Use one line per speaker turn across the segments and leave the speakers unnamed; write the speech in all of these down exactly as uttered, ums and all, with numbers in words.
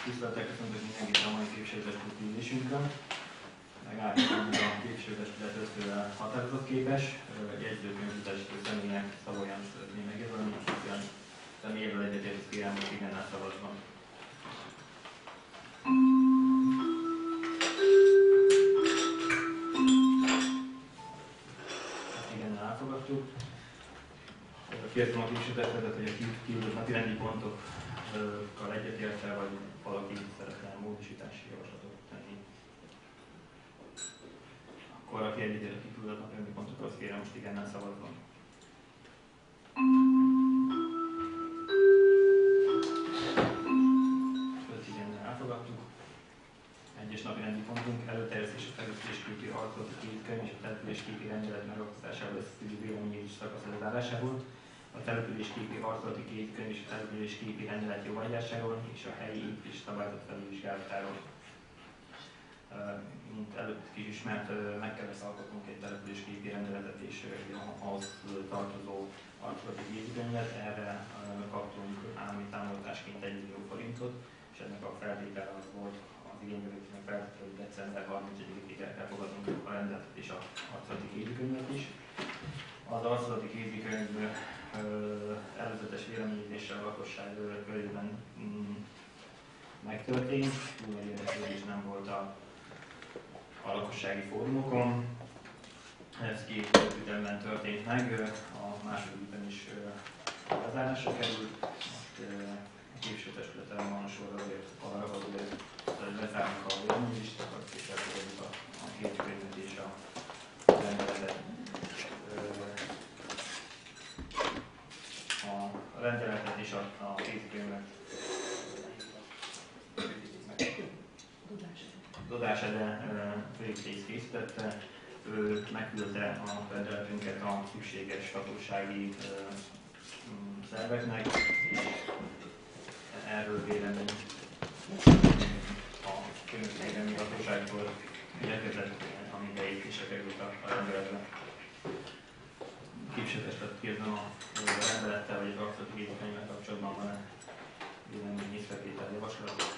Tisztelettel köszöntök mindenkit a mai képviselőtestületi ülésünkön. Megállapítom, hogy a képviselőtestület ötfővel határozatképes, jegyzőkönyvütesítő személynek Szabolyan szeretném megjelölni, olyan személyével egyetért kérem, hogy igennel szavazban. Igennel elfogadtuk. Kértem a képviselőtestületet, hogy a kívül napirendi pontokkal egyetértve, vagy valaki szeretne módosítási javaslatot tenni. Akkor aki egyetért a kiküldött napirendi pontokról, azt kérem most igennel szavazzon. öt igennel elfogadtuk. Egyes napirendi pontunk előterjesztés a településképi harcolati két könyv és a településképi rendelet megalkotásáról összeszedő véleményezés szakasz lezárásából, a településképi harcolati két könyv és a településképi rendelet jóváhagyásáról és a helyi építés szabályzat felülvizsgálatáról. Mint előtt is ismert, meg kellett alkotnunk egy településképi rendeletet és ahhoz tartozó harcolati kézikönyvet. Erre kaptunk állami támogatásként egy millió forintot, és ennek a feltétele az volt, az igénybevételnek feltétele, hogy december harmincadikáig el kell fogadnunk a rendeletet és a harcolati kézikönyvet is. Az harcolati kézikönyv előzetes véleményezéssel a lakosság körében megtörtént, túl nagy érdeklődés nem volt a, a lakossági fórumokon. Ez két ütemben történt meg, a második ütem is lezárásra került. Most a képviselőtestületen van sor azért arra, hogy lezárjuk a véleményezést, és elfogadjuk a, a két könyvet és a rendeletet. A rendeletet és a, a kézikönyvet Dodás Ede főépítész készítette. Ő megküldte a rendeletünket a szükséges hatósági szerveknek, és erről vélemény a könyvvédelmi hatóságtól érkezett, ami beépítése került a rendeletre. Képviselőtestületet kérdezem a rendelettel vagy az harcolati kézikönyvvel kapcsolatban van-e vélemény észrevétel javaslat?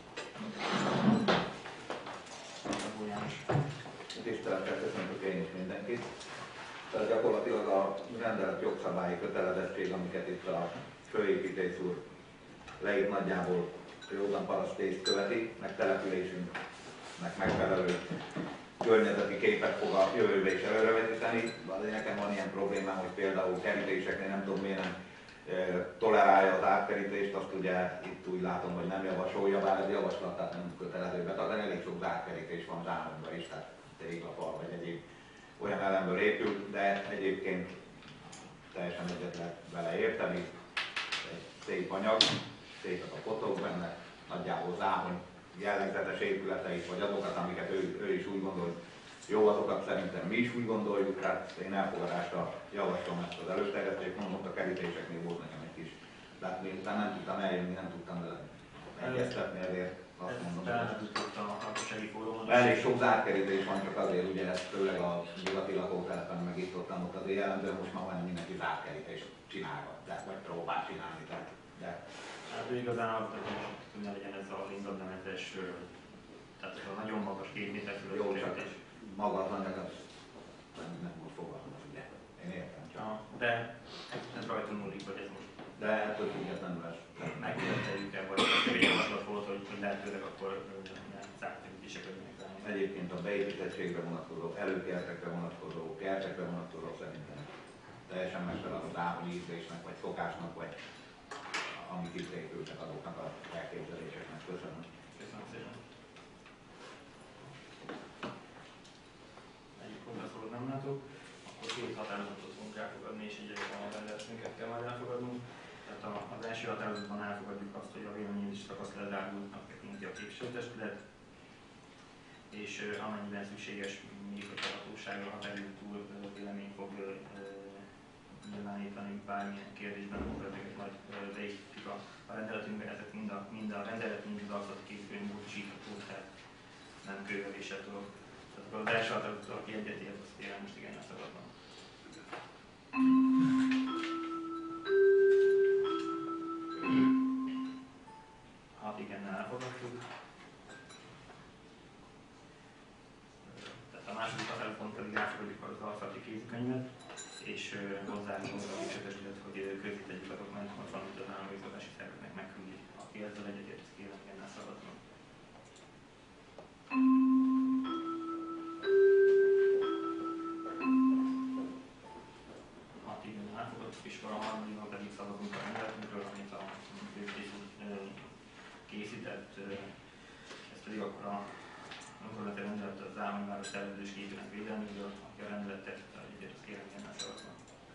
Tisztelettel köszöntök én is mindenkit. Tehát gyakorlatilag a rendelet jogszabályi kötelezettség, amiket itt a főépítész úr leírt, nagyjából józan parasztészt követi, meg településünknek megfelelő környezeti képet fog a jövőbe is előrevetíteni. Azért nekem van ilyen problémám, hogy például kerítéseknél nem tudom miért nem e, tolerálja az átkerítést, azt ugye itt úgy látom, hogy nem javasolja, bár ez javaslat, tehát nem kötelező betartani, elég sok átkerítés van Zámonyban is, tehát téglafal vagy egyéb olyan elemből épül, de egyébként teljesen egyet lehet vele érteni. Egy szép anyag, szépek a fotók benne, nagyjából Zámony jellegzetes épületeit, vagy azokat, amiket ő, ő is úgy gondol, jó, azokat szerintem mi is úgy gondoljuk, hát én elfogadásra javaslom ezt az előterjesztést, mondom, a kerítéseknél volt nekem egy kis, tehát miután nem tudtam eljönni, nem tudtam vele egyeztetni, ezért azt mondom, hogy elég sok zárkerítés van, csak azért ugye ezt főleg a nyugati lakótelepen meg itt ott, ott azért jellemző, most már majdnem mindenki zárkerítést csinálva, de vagy próbál csinálni, de, de
hát ő igazán alapvetően hogy ne legyen ez az ingatlanetes, tehát ez a nagyon magas két méter fölött kerítés.
Maga az anyag, az nem, nem úgy fogalmaz, ugye? Én értem csak.
Ja, de ez rajtunk múlik, hogy ez most.
De ettől függetlenül ez.
Megkülönteljük el, vagy egy javaslat volt, hogy lehetőleg akkor zárkerítéseket megzárni.
Egyébként a beépítettségre vonatkozó, előkertekre vonatkozó, kertekre vonatkozó szerintem teljesen megfelel az Zámony ízlésnek, vagy szokásnak, vagy amik itt épültek azoknak a elképzeléseknek. Köszönöm.
Köszönöm szépen. Egyik hozzászólót nem látok, akkor két határozatot fogunk elfogadni, és egy a rendeletünket kell majd elfogadnunk. Tehát az első határozatban elfogadjuk azt, hogy a véleményezés szakasz lezárultnak tekinti a képviselőtestület, és amennyiben szükséges, még a hatósága határidő túl véleményt fog nyilvánítani bármilyen kérdésben, akkor ezeket majd beépítjük a, a rendeletünkbe, ezek mind a, mind a rendelet, mind az alapvető kézikönyv módosítható, tehát nem kőveléssel tudok. Tehát akkor az első határozat, aki egyetért, azt kérem most igen elszabadban. A hat igennel elfogadtuk. Tehát a második határozatpont pedig elfogadjuk az alapvető kézikönyvet, és hozzájárulunk a képviselőt, hogy közzétegyük a dokumentumot, valamint az állami igazgatási szerveknek megküldi. Aki ezzel egyetért, ezt kérem igennel szavazni. hat igennel elfogadtuk, és a harmadikban pedig szavazunk a rendeletünkről, amit a készített, ez pedig akkor a önkormányzati rendelet az állami város szerveződés képének védelméről, aki a rendeletet egyébként azt kérem igennel szavazni.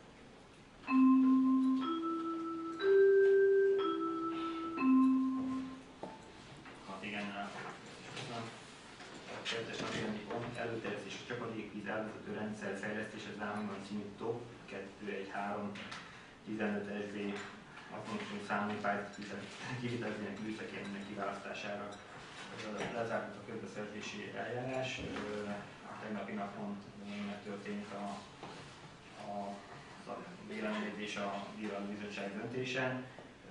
hat igennel elfogadtuk, és köszönöm. A kettes napirendi pont előterjesztés a csapadékvíz elvezető rendszer fejlesztés az államiban című top kettő egy három tizenöt es bé azonosító számú pályázat kivitelezőnek műszakének kiválasztására lezárult a közbeszerzési eljárás. A tegnapi napon megtörtént a, a, a véleményezés a Bírósági Bizottság döntése.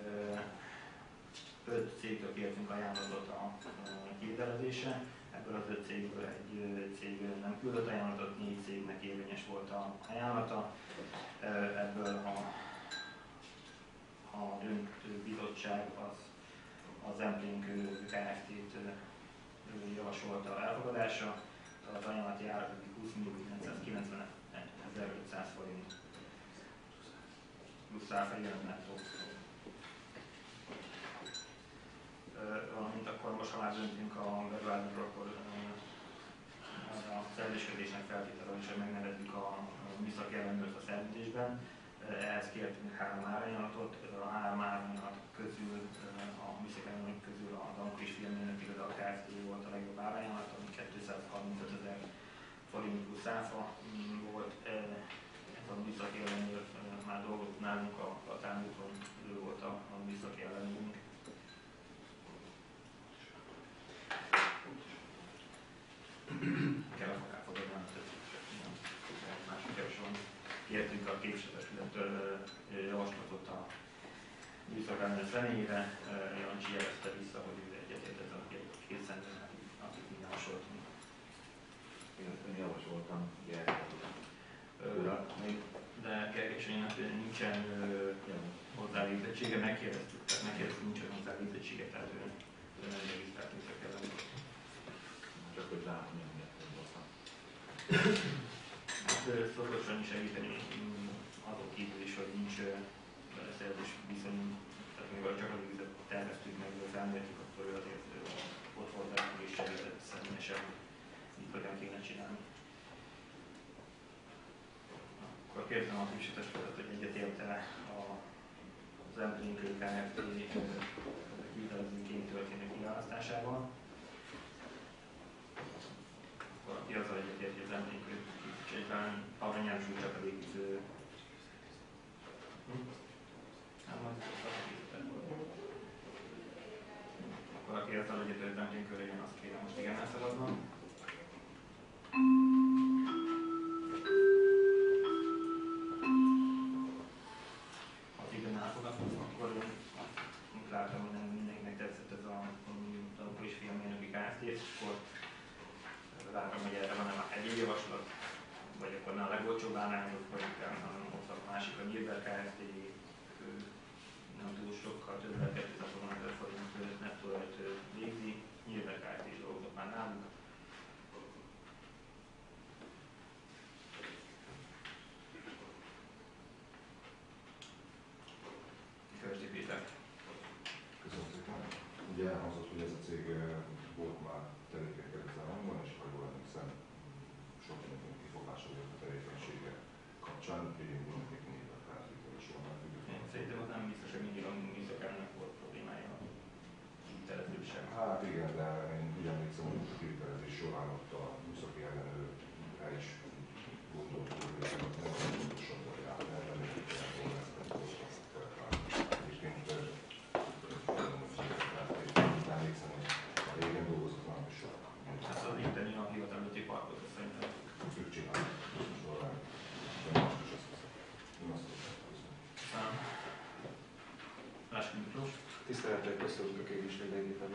Öt cégtől kértünk ajánlatot a kivitelezésre. Ebből az öt cégből egy cég nem küldött ajánlatot, négy cégnek érvényes volt a ajánlata. Ebből a a döntő bizottság az, az Empling Kft-t javasolta elfogadásra, az ajánlati ára húsz millió kilencszázkilencvenezer-ötszáz forint plusz áfegyelem nettó. Valamint akkor most, ha már döntünk a beruházásról, akkor a szerződéskötésnek feltétele is, hogy megnevezzük a műszaki ellenőrt a szerződésben. Ehhez kértünk három árajánlatot, a három árajánlat közül, a műszaki ellenőrök közül a Dankris Filmmérnök Iroda Kft. Volt a legjobb árajánlat, ami kétszázharmincötezer forint plusz áfa volt. Ez a műszaki ellenőr már dolgozott nálunk, a, a támúton ő volt a, a műszaki ellenőrünk. Kell akkor elfogadni a másik javasolni. Kértünk a képviselőtől javaslatot a műszakállamás személyére, Jancsi jelezte vissza, hogy ő egyetért ezzel a két személynek, akik mi javasoltunk.
Én javasoltam Gergelynek.
De Gergelynek nincsen hozzávégzettsége, megkérdeztük, tehát megkérdeztük, nincsen hozzávégzettsége, tehát ő nem regisztrált műszakállamás.
Csak hogy látom, hogy miért nem hoztam.
Szorosan segíteni azok kívül is, hogy nincs beleszerzés viszonyunk, tehát mivel csak a vizet terveztük meg, felmértük, akkor ő azért ott volt velünk és segített személyesen, mit hogyan kéne csinálni. Akkor kérdezem a képviselőtestületet, hogy egyetért-e az Empling Kft. Kivitelezőként történő kiválasztásával. Akkor aki azzal egyetért, hogy az Empling egyben aranyán súly csapadékvíző. Nem van, akkor aki ezzel egyetért, nem tényleg körüljen, azt kérem most igen elszavaznom. Ha igen elfogadom, akkor mint láttam, hogy nem mindenkinek tetszett ez a Dankris Filmmérnök Kft. Akkor látom, hogy erre van-e már egyéb javaslat, vagy akkor ne a legolcsóbb árányok, vagy hanem ott a másik a Nyírber Kft. Nem túl sokkal többet, kétszáz-ezer forint nettóért végzi. Nyírber Kft. Is dolgozott már náluk. Körsti Péter.
Köszönöm szépen. Ugye elhangzott, hogy ez a cég volt már tevékenykedett az államban, és ha jól emlékszem, sok mindenki kifogása volt a tevékenysége kapcsán, úgyhogy én mindenképp Nyírber Kft-től is jól megfüggök.
Szerintem az nem biztos, hogy mindig a műszakának volt problémája a kivitelezősen.
Hát igen, de én úgy emlékszem, hogy a kivitelezés során ott a műszaki ellenőrre is gondolt, hogy ez nem pontosan volt rá, mert remélhetően volna ezt a dolgot. Egyébként emlékszem, hogy a régen dolgozott már is sok.
Hát az itteni a hivatalúti parkot, szerintem.
Ők csinálják során, de most is azt hiszem. Én azt hiszem.
Lássuk Miklós.
Tisztelettel köszönjük a képviselőjét a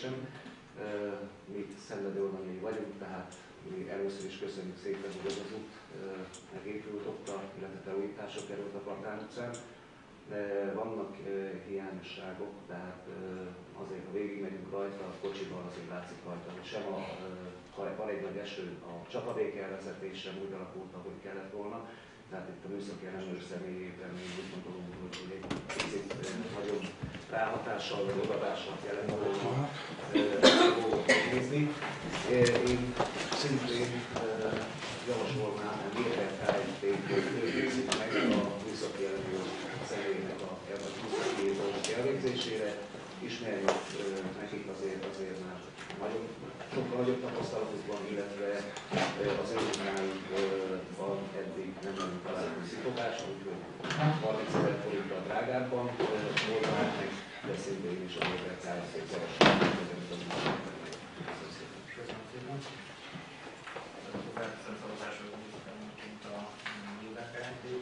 kérdésem. Mi szenvedő oldalai vagyunk, tehát mi először is köszönjük szépen, hogy ez az út megépült ott, illetve felújítások került a Partán utcán. De vannak hiányosságok, tehát azért, ha végigmegyünk rajta, a kocsiban azért látszik rajta, hogy sem a, ha van egy nagy eső, a csapadékelvezetés sem úgy alakult, ahogy kellett volna. Tehát itt a műszaki ellenőr személyében még úgy gondolom, hogy egy picit nagyobb ráhatással vagy odadással kellett volna nézni. Én szintén javasolnám, hogy miért felejték, hogy őrizik meg a műszaki ellenőr személynek a műszaki dolgok elvégzésére. Ismerjük nekik azért, azért már nagyon, sokkal nagyobb tapasztalatuk van, illetve az önmájukban eddig nem nagyon találkozó szitogás, úgyhogy harmincezer forinttal drágábban volnák meg, de szintén is a Méterkája szép javaslatot, hogy a
Köszönöm szépen. Köszönöm szavazásról, hogy a nyilvánfeljelentést.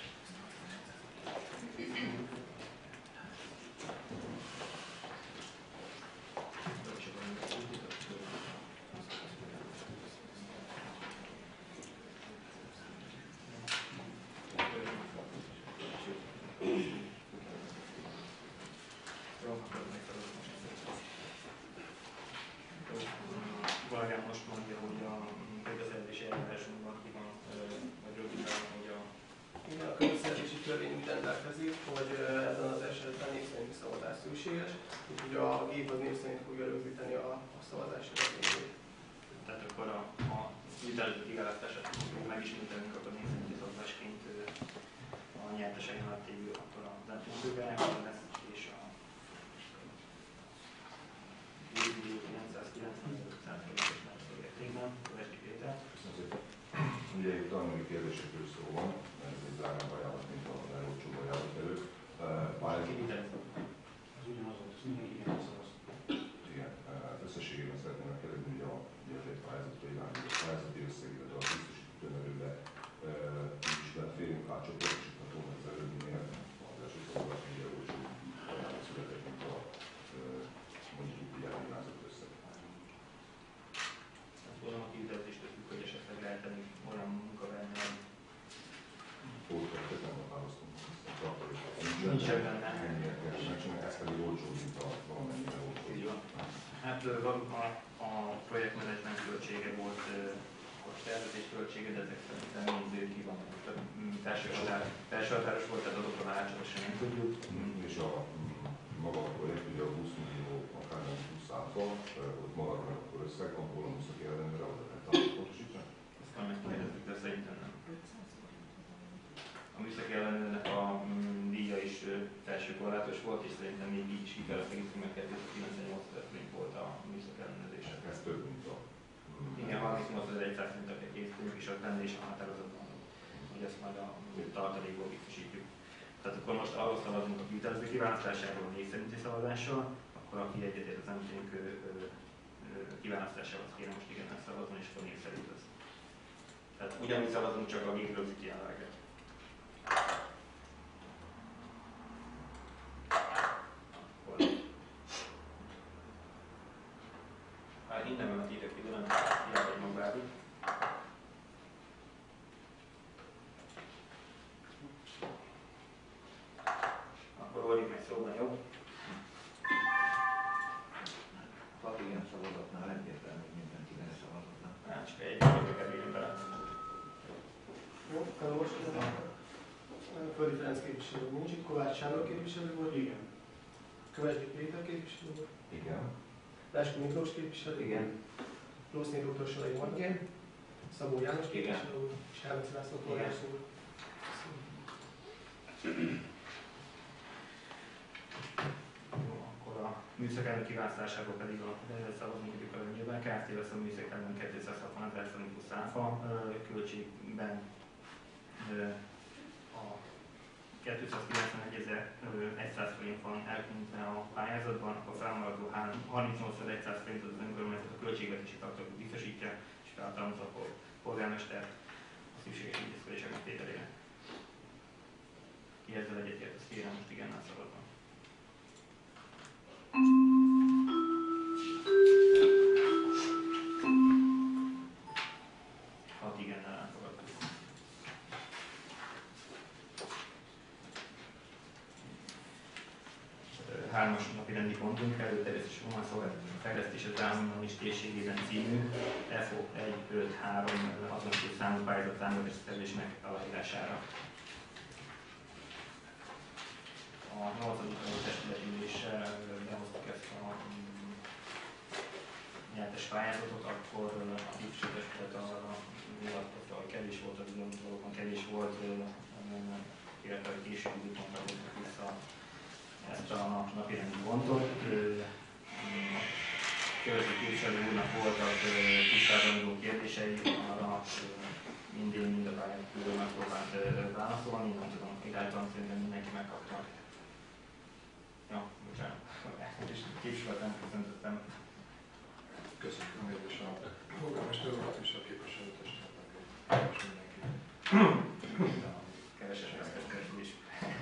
Valami most mondja, hogy a közbeszerzési eljárásunkban ki van, vagy rövidben, hogy a...
Igen, a közbeszerzési törvény úgy rendelkezik, hogy ezen az esetben név szerinti szavazás szükséges, úgyhogy a gép az név szerint fogja rögzíteni a, a szavazási eredményét.
Tehát akkor a, a hitelező kiválasztását megismételünk, akkor név szerinti szavazásként a nyertesek mellett évül, akkor a döntőben lesz, és a kilencszázkilencvenöt százalékos értékben, Kovesdi Péter.
Köszönöm szépen. Ugye itt a anyagi kérdésekről szó van, ez egy drágább ajánlat, mint a legolcsóbb ajánlat előtt.
Az ugyanazon, ez mindenki igen szavaz.
Igen, összességében szeretném megkérdezni, hogy a, egy pályázatra irányuló pályázati összeg, illetve a biztosító tömörőbe is beleférünk, átcsoportosítható, mert az előbbinél az első szavazás még olcsó ajánlat született, mint a mondjuk így irányítázott összeg.
Tudom, a kivitelezést tudjuk, hogy esetleg lehet tenni olyan munkavállalnál.
Pótoltat nem határoztunk, aztán tartalékot.
Nincsen benne.
Ennyire kell megcsinálni, ez pedig olcsó, mint a valamennyire olcsó.
Így van. Hát a, a projektmenedzsment költsége volt a tervezés költsége, de ezek szerintem mind ki van. Felső határ, felső határos volt, tehát azokra már átcsodosan nem tudjuk.
És a maga a projekt, ugye a húsz millió, akár nem húsz százalék, ott maradna akkor összeg, abból a műszaki ellenőre oda lehet átpontosítani?
Ezt majd megkérdezzük, de szerintem nem. A műszaki ellenőrnek a díja is felső korlátos volt, és szerintem még így is ki kellett egészen, mert kétszázkilencvennyolc ezer forint volt a műszaki ellenőrzése.
Ez több, mint a...
Igen, harmincnyolcezer-száz forintra készítünk, és az benne is a határozatban, hogy ezt majd a tartalékból biztosítjuk. Tehát akkor most arról szavazunk a kivitelező kiválasztásáról név szerinti szavazással, akkor aki egyetért az említünk kiválasztásával, azt kérem most igen szavazni, és akkor név szerint az. Tehát ugyanúgy szavazunk, csak a gép rögzíti a leget. Hát innen van a hírek időben, hiába egy magvárjuk. Akkor oldjuk meg szóban, jó?
Hat ilyen szavazatnál egyértelmű, hogy mindenkinek szavazatnál.
Hát csak egy kérdőket kerüljön bele.
Jó, akkor most Földi Ferenc képviselő nincs itt, Kovács Sándor képviselő volt.
Igen.
Kovesdi Péter képviselő volt.
Igen.
László Miklós képviselő.
Igen.
Lószné doktor Solai Margén. Szabó János képviselő úr. És Hermec László polgársz úr.
Akkor a műszak elnök kiválasztásáról pedig a szavazni tudjuk a nyilván. Kft. Lesz a műszak elnök kétszázhatvan ezer forint plusz áfa költségben a kétszázkilencvenegy ezer száz forint van elkülönítve a pályázatban, akkor felmaradó harmincnyolcezer-száz forint az önkormányzat a költségvetési tartalékot biztosítja, és feltalmaz a polgármester a szükséges intézkedések megtételére. Ki ezzel egyetért, azt kérem most igennel szavazva. napirendi pontunk, előterjesztés román szolgáltatások az Államos térségében című F O egy öt három azonosító számú pályázat támogatási szerződésnek aláírására. A nyolcadik testületi üléssel behoztuk ezt a nyertes pályázatot, akkor a képviselőtestület arra nyilatkozta, hogy kevés volt az időn, valóban kevés volt, illetve hogy később időponttal hoztuk vissza ezt a napirendi pontot. Következő képviselő úrnak voltak tisztázandó kérdései, arra mind én, mind a pályázatról megpróbált válaszolni, nem tudom, irányban szerintem mindenki megkapta. Ja, bocsánat, és képviseletem köszöntöttem.
Köszönöm én is a polgármester urat és a képviselőtestületnek és mindenki.
Keveses veszteskedés is.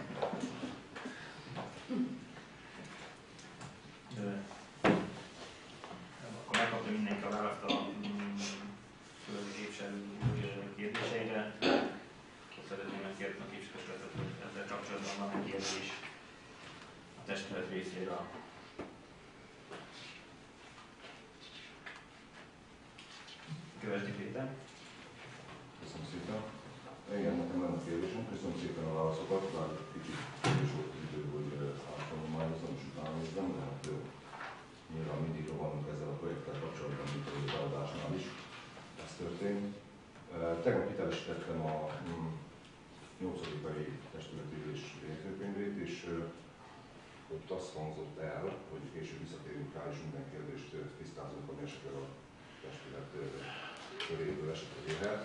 Akkor megkapta mindenki a választ a képviselő kérdéseire. Szeretném megkérdezni a képviselőtestületet, hogy ezzel kapcsolatban van egy kérdés a testület részéről. Követi Péter.
Köszönöm szépen. Igen, nekem lenne a kérdésem. Köszönöm szépen a válaszokat, bár kicsit kevés volt az idő, hogy áttanulmányozom és utána nézzem, de hát nyilván mindig rohanunk ezzel a projekttel kapcsolatban, mint a beadásnál is. Ez történt. Tegnap hitelesítettem a nyolcadikai testületi ülés jegyzőkönyvét, és ott azt hangzott el, hogy később visszatérünk rá, és minden kérdést tisztázunk, ami esetleg a testület köréből esetleg jöhet.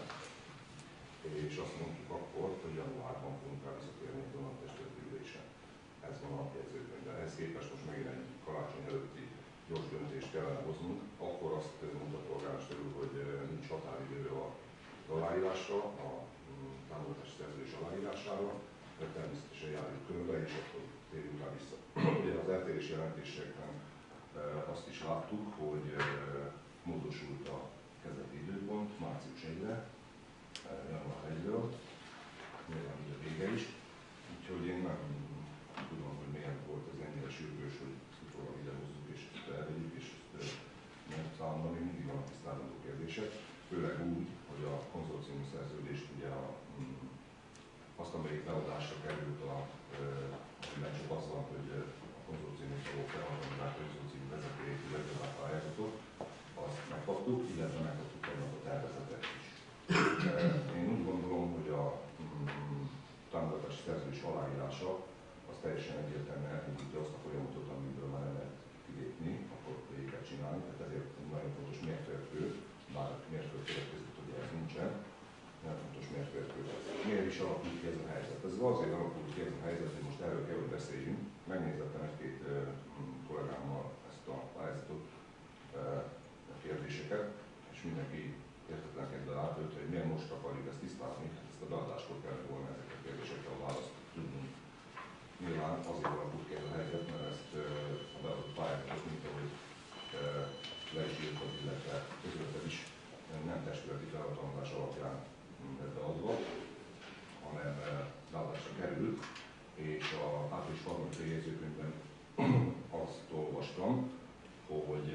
És azt mondtuk akkor, hogy januárban fogunk rá visszatérni egy vonat testületi ülésen. Ez van a jegyzőkönyvben. Ehhez képest most megint egy karácsony előtti gyors döntést kellene hoznunk. Akkor azt mondta a polgármester úr, hogy nincs határidő az aláírásra, a támogatási szerződés aláírására, de természetesen járjuk körbe, és akkor térjünk rá vissza. Ugye az eltérés jelentésekben azt is láttuk, hogy módosult a kezdeti időpont március elsejére, január elsejéről, nyilván így a vége is. Úgyhogy én nem tudom, hogy miért volt ez ennyire sürgős, hogy utólag idehozzuk és ezt elvegyük, és ezt mert számomra még mindig van tisztázandó kérdések, főleg úgy, hogy a konzorcium szerződést ugye a, azt, amelyik beadásra került, a, mert csak az van, hogy a konzorciumot való felhasználás a konzorcium vezetőjét, illetve a pályázatot, azt megkaptuk, illetve megkaptuk tegnap a tervezetet is. Én úgy gondolom, hogy a mm, támogatási szerződés aláírása az teljesen egyértelműen elindítja azt a folyamatot, amiből már nem lehet kilépni, akkor véget csinálni, tehát ezért egy nagyon fontos mérföldkő, bár mérföldkőre között ugye ez nincsen, nagyon fontos mérföldkő. Miért is alakult ki ez a helyzet? Ez azért alakult ki ez a helyzet, hogy most erről kell, hogy beszéljünk. Megnézettem egy-két uh, kollégámmal ezt a pályázatot, uh, a kérdéseket, és mindenki értetlenkedve látod, hogy miért most akarjuk ezt tisztázni, hát ezt a beadáskor kellett volna ezeket a kérdésekre a választ tudnunk. Nyilván azért alakult ki ez a helyzet, mert ezt uh, a beadott pályázatot, mint ahogy uh, le is írtad, illetve közölted is, nem testületi felhatalmazás alapján beadva, hanem beadásra került, és a április harmadikai jegyzőkönyvben azt olvastam, hogy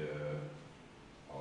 a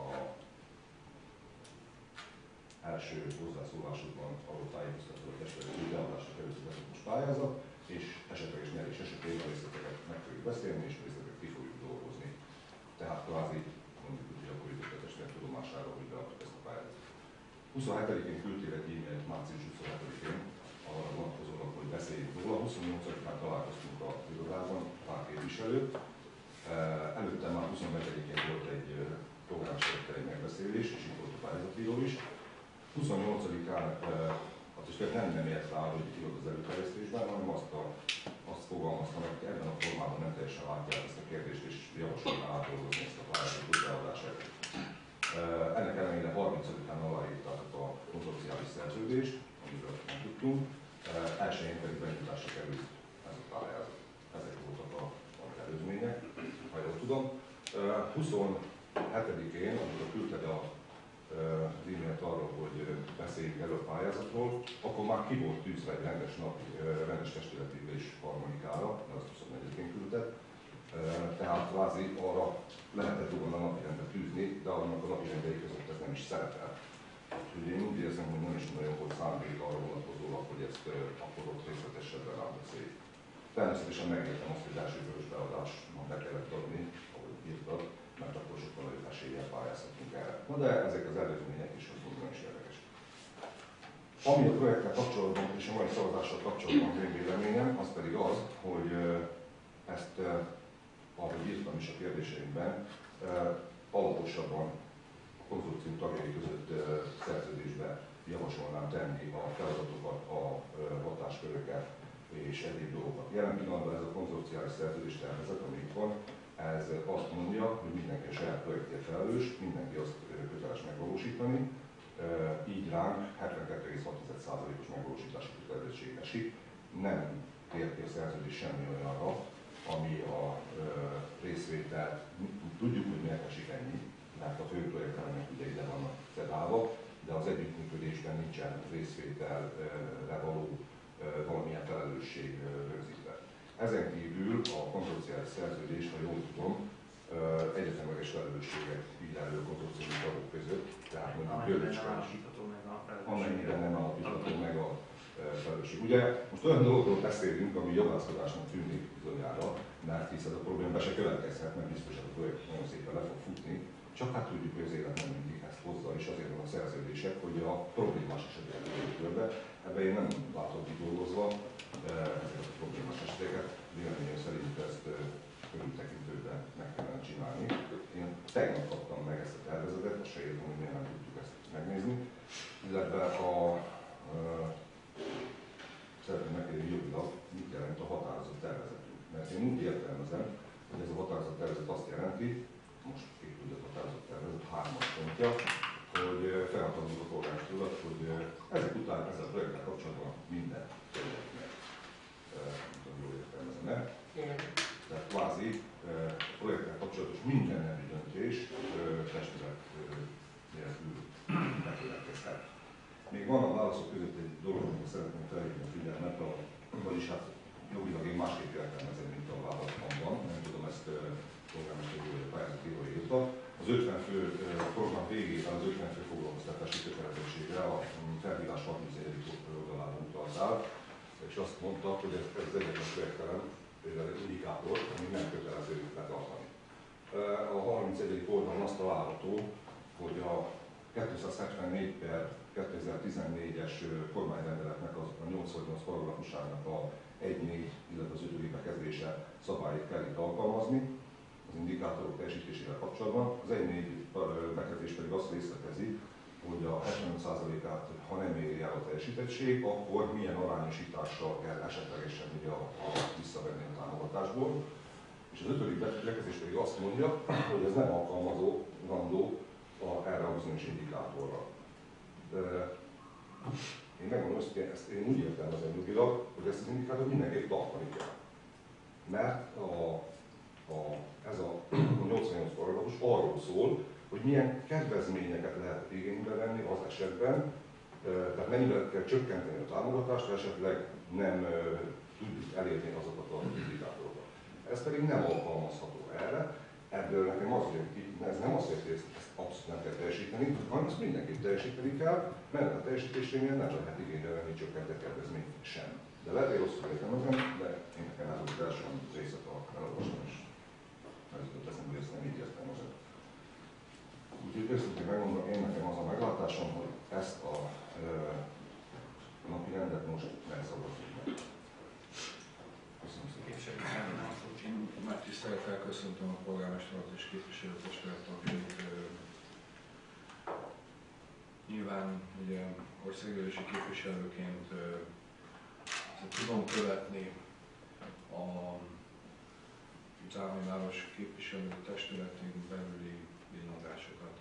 első hozzászólásokban arról tájékoztatva a testületi beadásra került az esetes pályázat, és esetleges nyerés esetén a részleteket meg fogjuk beszélni, és a részleteket ki fogjuk dolgozni. Tehát kvázi mondjuk úgy, hogy akkor jutott a testület tudomására, hogy beadtuk ezt a pályázatot. huszonhetedikén küldtél egy e-mailt március huszonhetedikén arra vonatkozólag, hogy beszéljünk róla. huszonnyolcadikán találkoztunk a irodában, pár képviselő. Előtte már huszonnegyedikén volt egy polgármesterrel egy megbeszélés, és itt volt a pályázatíró is. huszonnyolcadikán azt is nem, nem ért rá, hogy írod az előterjesztésben, hanem azt, a, azt fogalmaztam, hogy ebben a formában nem teljesen látják ezt a kérdést, és javasolná átdolgozni ezt a pályázatot beadását. Ennek ellenére harmincadikán aláírták a konzorciális szerződést, amiről nem tudtunk, elsőjén pedig benyújtásra került ez a pályázat. Ezek voltak a, a előzmények, ha jól tudom. huszonhetedikén, amikor küldted a az e-mailt arra, hogy beszéljünk erről a pályázatról, akkor már ki volt tűzve egy rendes napi, rendes testületi ülés harmadikára, de azt huszonnegyedikén küldted. Tehát kvázi arra lehetett volna napirendet tűzni, de annak a napirendjei között ez nem is szerepel. Úgyhogy én úgy érzem, hogy nem is nagyon volt szándék arra vonatkozólag, hogy ezt akkor ott részletesebben átbeszéljük. Természetesen megértem azt, hogy első körös beadásnak be kellett adni, ahogy írtad, mert akkor sokkal nagyobb eséllyel pályázhatunk erre. Na de ezek az előzmények is, hogy nagyon is érdekes. Ami a projekttel kapcsolatban és a mai szavazással kapcsolatban még véleményem, az pedig az, hogy ezt, ahogy írtam is a kérdéseimben, alaposabban a konzorcium tagjai között szerződésbe javasolnám tenni a feladatokat, a hatásköröket és egyéb dolgokat. Jelen pillanatban ez a konzorciális szerződés tervezet, ami itt van, ez azt mondja, hogy mindenki a saját projektért felelős, mindenki azt köteles megvalósítani, így ránk hetvenkettő egész hat százalékos megvalósítási kötelezettség esik. Nem tér ki a szerződés semmi olyanra, ami a részvételt, tudjuk, hogy miért esik ennyi, mert a fő projektelemek ugye ide vannak fedálva, de az együttműködésben nincsen részvételre való valamilyen felelősség rögzítve. Ezen kívül a konzorciális szerződés, ha jól tudom, egyetemleges felelősséget ír elő a konzorciumi tagok között, tehát mondjuk Györgyecske, amennyiben nem alapítható meg a felelősség. Ugye most olyan dolgokról beszélünk, ami jogászkodásnak tűnik bizonyára, mert hisz ez a probléma be se következhet, mert biztos, hogy a projekt nagyon szépen le fog futni, csak hát tudjuk, hogy az élet nem mindig ezt hozza, és azért van a szerződések, hogy a problémás eseteket vegyük körbe. Ebben én nem látok kidolgozva ezeket a problémás eseteket, véleményem szerint ezt körültekintőben meg kellene csinálni. Én tegnap kaptam meg ezt a tervezetet, most se értem, hogy miért nem tudjuk ezt megnézni, illetve a szeretném megkérdezni jogilag, mit jelent a határozat tervezetünk. Mert én úgy értelmezem, hogy ez a határozat tervezet azt jelenti, most itt tudja a határozat tervezet hármas pontja, hogy felhatalmazunk a polgármesterulat, hogy ezek után ezzel a projekttel kapcsolatban minden történik. Nem tudom, jól értelmezem-e. Tehát kvázi a projekttel kapcsolatos minden nemű döntés testület nélkül megkövetkezhet. Még van a válaszok között egy dolog, amit szeretném felhívni a figyelmet, a, vagyis hát jogilag én másképp értelmezem, mint a választamban, nem tudom, ezt polgármester úr vagy a pályázat írói írta. Az ötven fő program végében az ötven fő foglalkoztatási kötelezettségre a felhívás harmincegyedik oldalára utaltál, és azt mondta, hogy ez, ez egyetlen projektelen, például egy indikátor, ami nem kötelező betartani. A harmincegyedik oldalon azt található, hogy a kétszázhetvennégy per kétezer-tizennégyes kormányrendeletnek az a nyolcvannyolc paragrafusának a egy négy, illetve az ötödik bekezdése szabályait kell itt alkalmazni az indikátorok teljesítésével kapcsolatban. Az egy négy bekezdés pedig azt részletezi, hogy a hetvenöt százalékát, ha nem éri el a teljesítettség, akkor milyen arányosítással kell esetlegesen ugye a, a visszavenni a támogatásból. És az ötödik bekezdés pedig azt mondja, hogy ez nem alkalmazó, randó a, erre a bizonyos indikátorra. De én megmondom, hogy ezt én úgy értelmezem jogilag, hogy ezt az indikátort mindenképp tartani kell. Mert a, a, ez a nyolcvannyolc paragrafus arról szól, hogy milyen kedvezményeket lehet igénybe venni az esetben, tehát mennyivel kell csökkenteni a támogatást, ha esetleg nem tudjuk elérni azokat az indikátorokat. Ez pedig nem alkalmazható erre. Ebből nekem az jön ki, ez nem azt jelenti, hogy ezt abszolút nem kell teljesíteni, hanem ezt mindenképp teljesíteni kell, mert a teljesítésnél nem lehet igénybe venni csökkentett kedvezményt sem. De lehet, hogy rosszul értelmezem, de én nekem ez az első részlet a elolvasom, és ez jutott eszembe, hogy ezt nem így értelmezem. Úgyhogy őszintén megmondom, én nekem az a meglátásom, hogy ezt a e, napi rendet most megszavazzuk meg. Köszönöm szépen.
Én nagy tisztelettel köszöntöm a polgármestert és képviselőtestület tagjait. Nyilván ugye országgyűlési képviselőként tudom követni a Záhony város képviselőtestületén belüli villangásokat.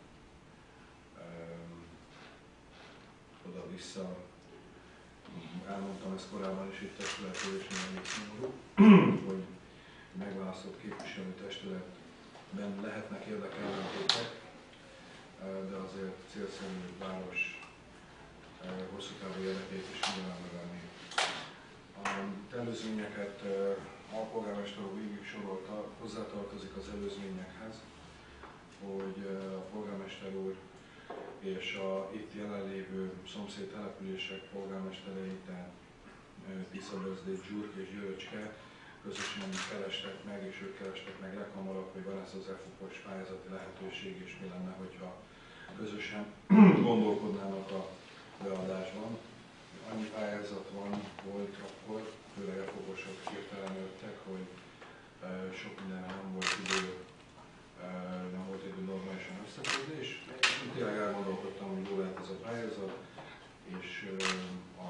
Oda-vissza. Elmondtam ezt korábban is itt testületről, és nagyon szomorú, hogy megválasztott képviselőtestületben lehetnek érdekellentétek, de azért célszerű város hosszú távú érdekeit is figyelembe venni. A A előzményeket a polgármester úr végig sorolta, hozzátartozik az előzményekhez, hogy a polgármester úr és a itt jelenlévő szomszéd települések polgármesterei, tehát Tiszabözdély, Gyurk és Györöcske közösen kerestek meg, és ők kerestek meg leghamarabb, hogy van ez az e fokos pályázati lehetőség, és mi lenne, hogyha közösen gondolkodnának a beadásban. Annyi pályázat van, volt akkor, főleg e fokosok hirtelen jöttek, hogy sok mindenre nem volt idő, nem volt idő normálisan összefogni, és tényleg elgondolkodtam, hogy jó lehet ez a pályázat, és a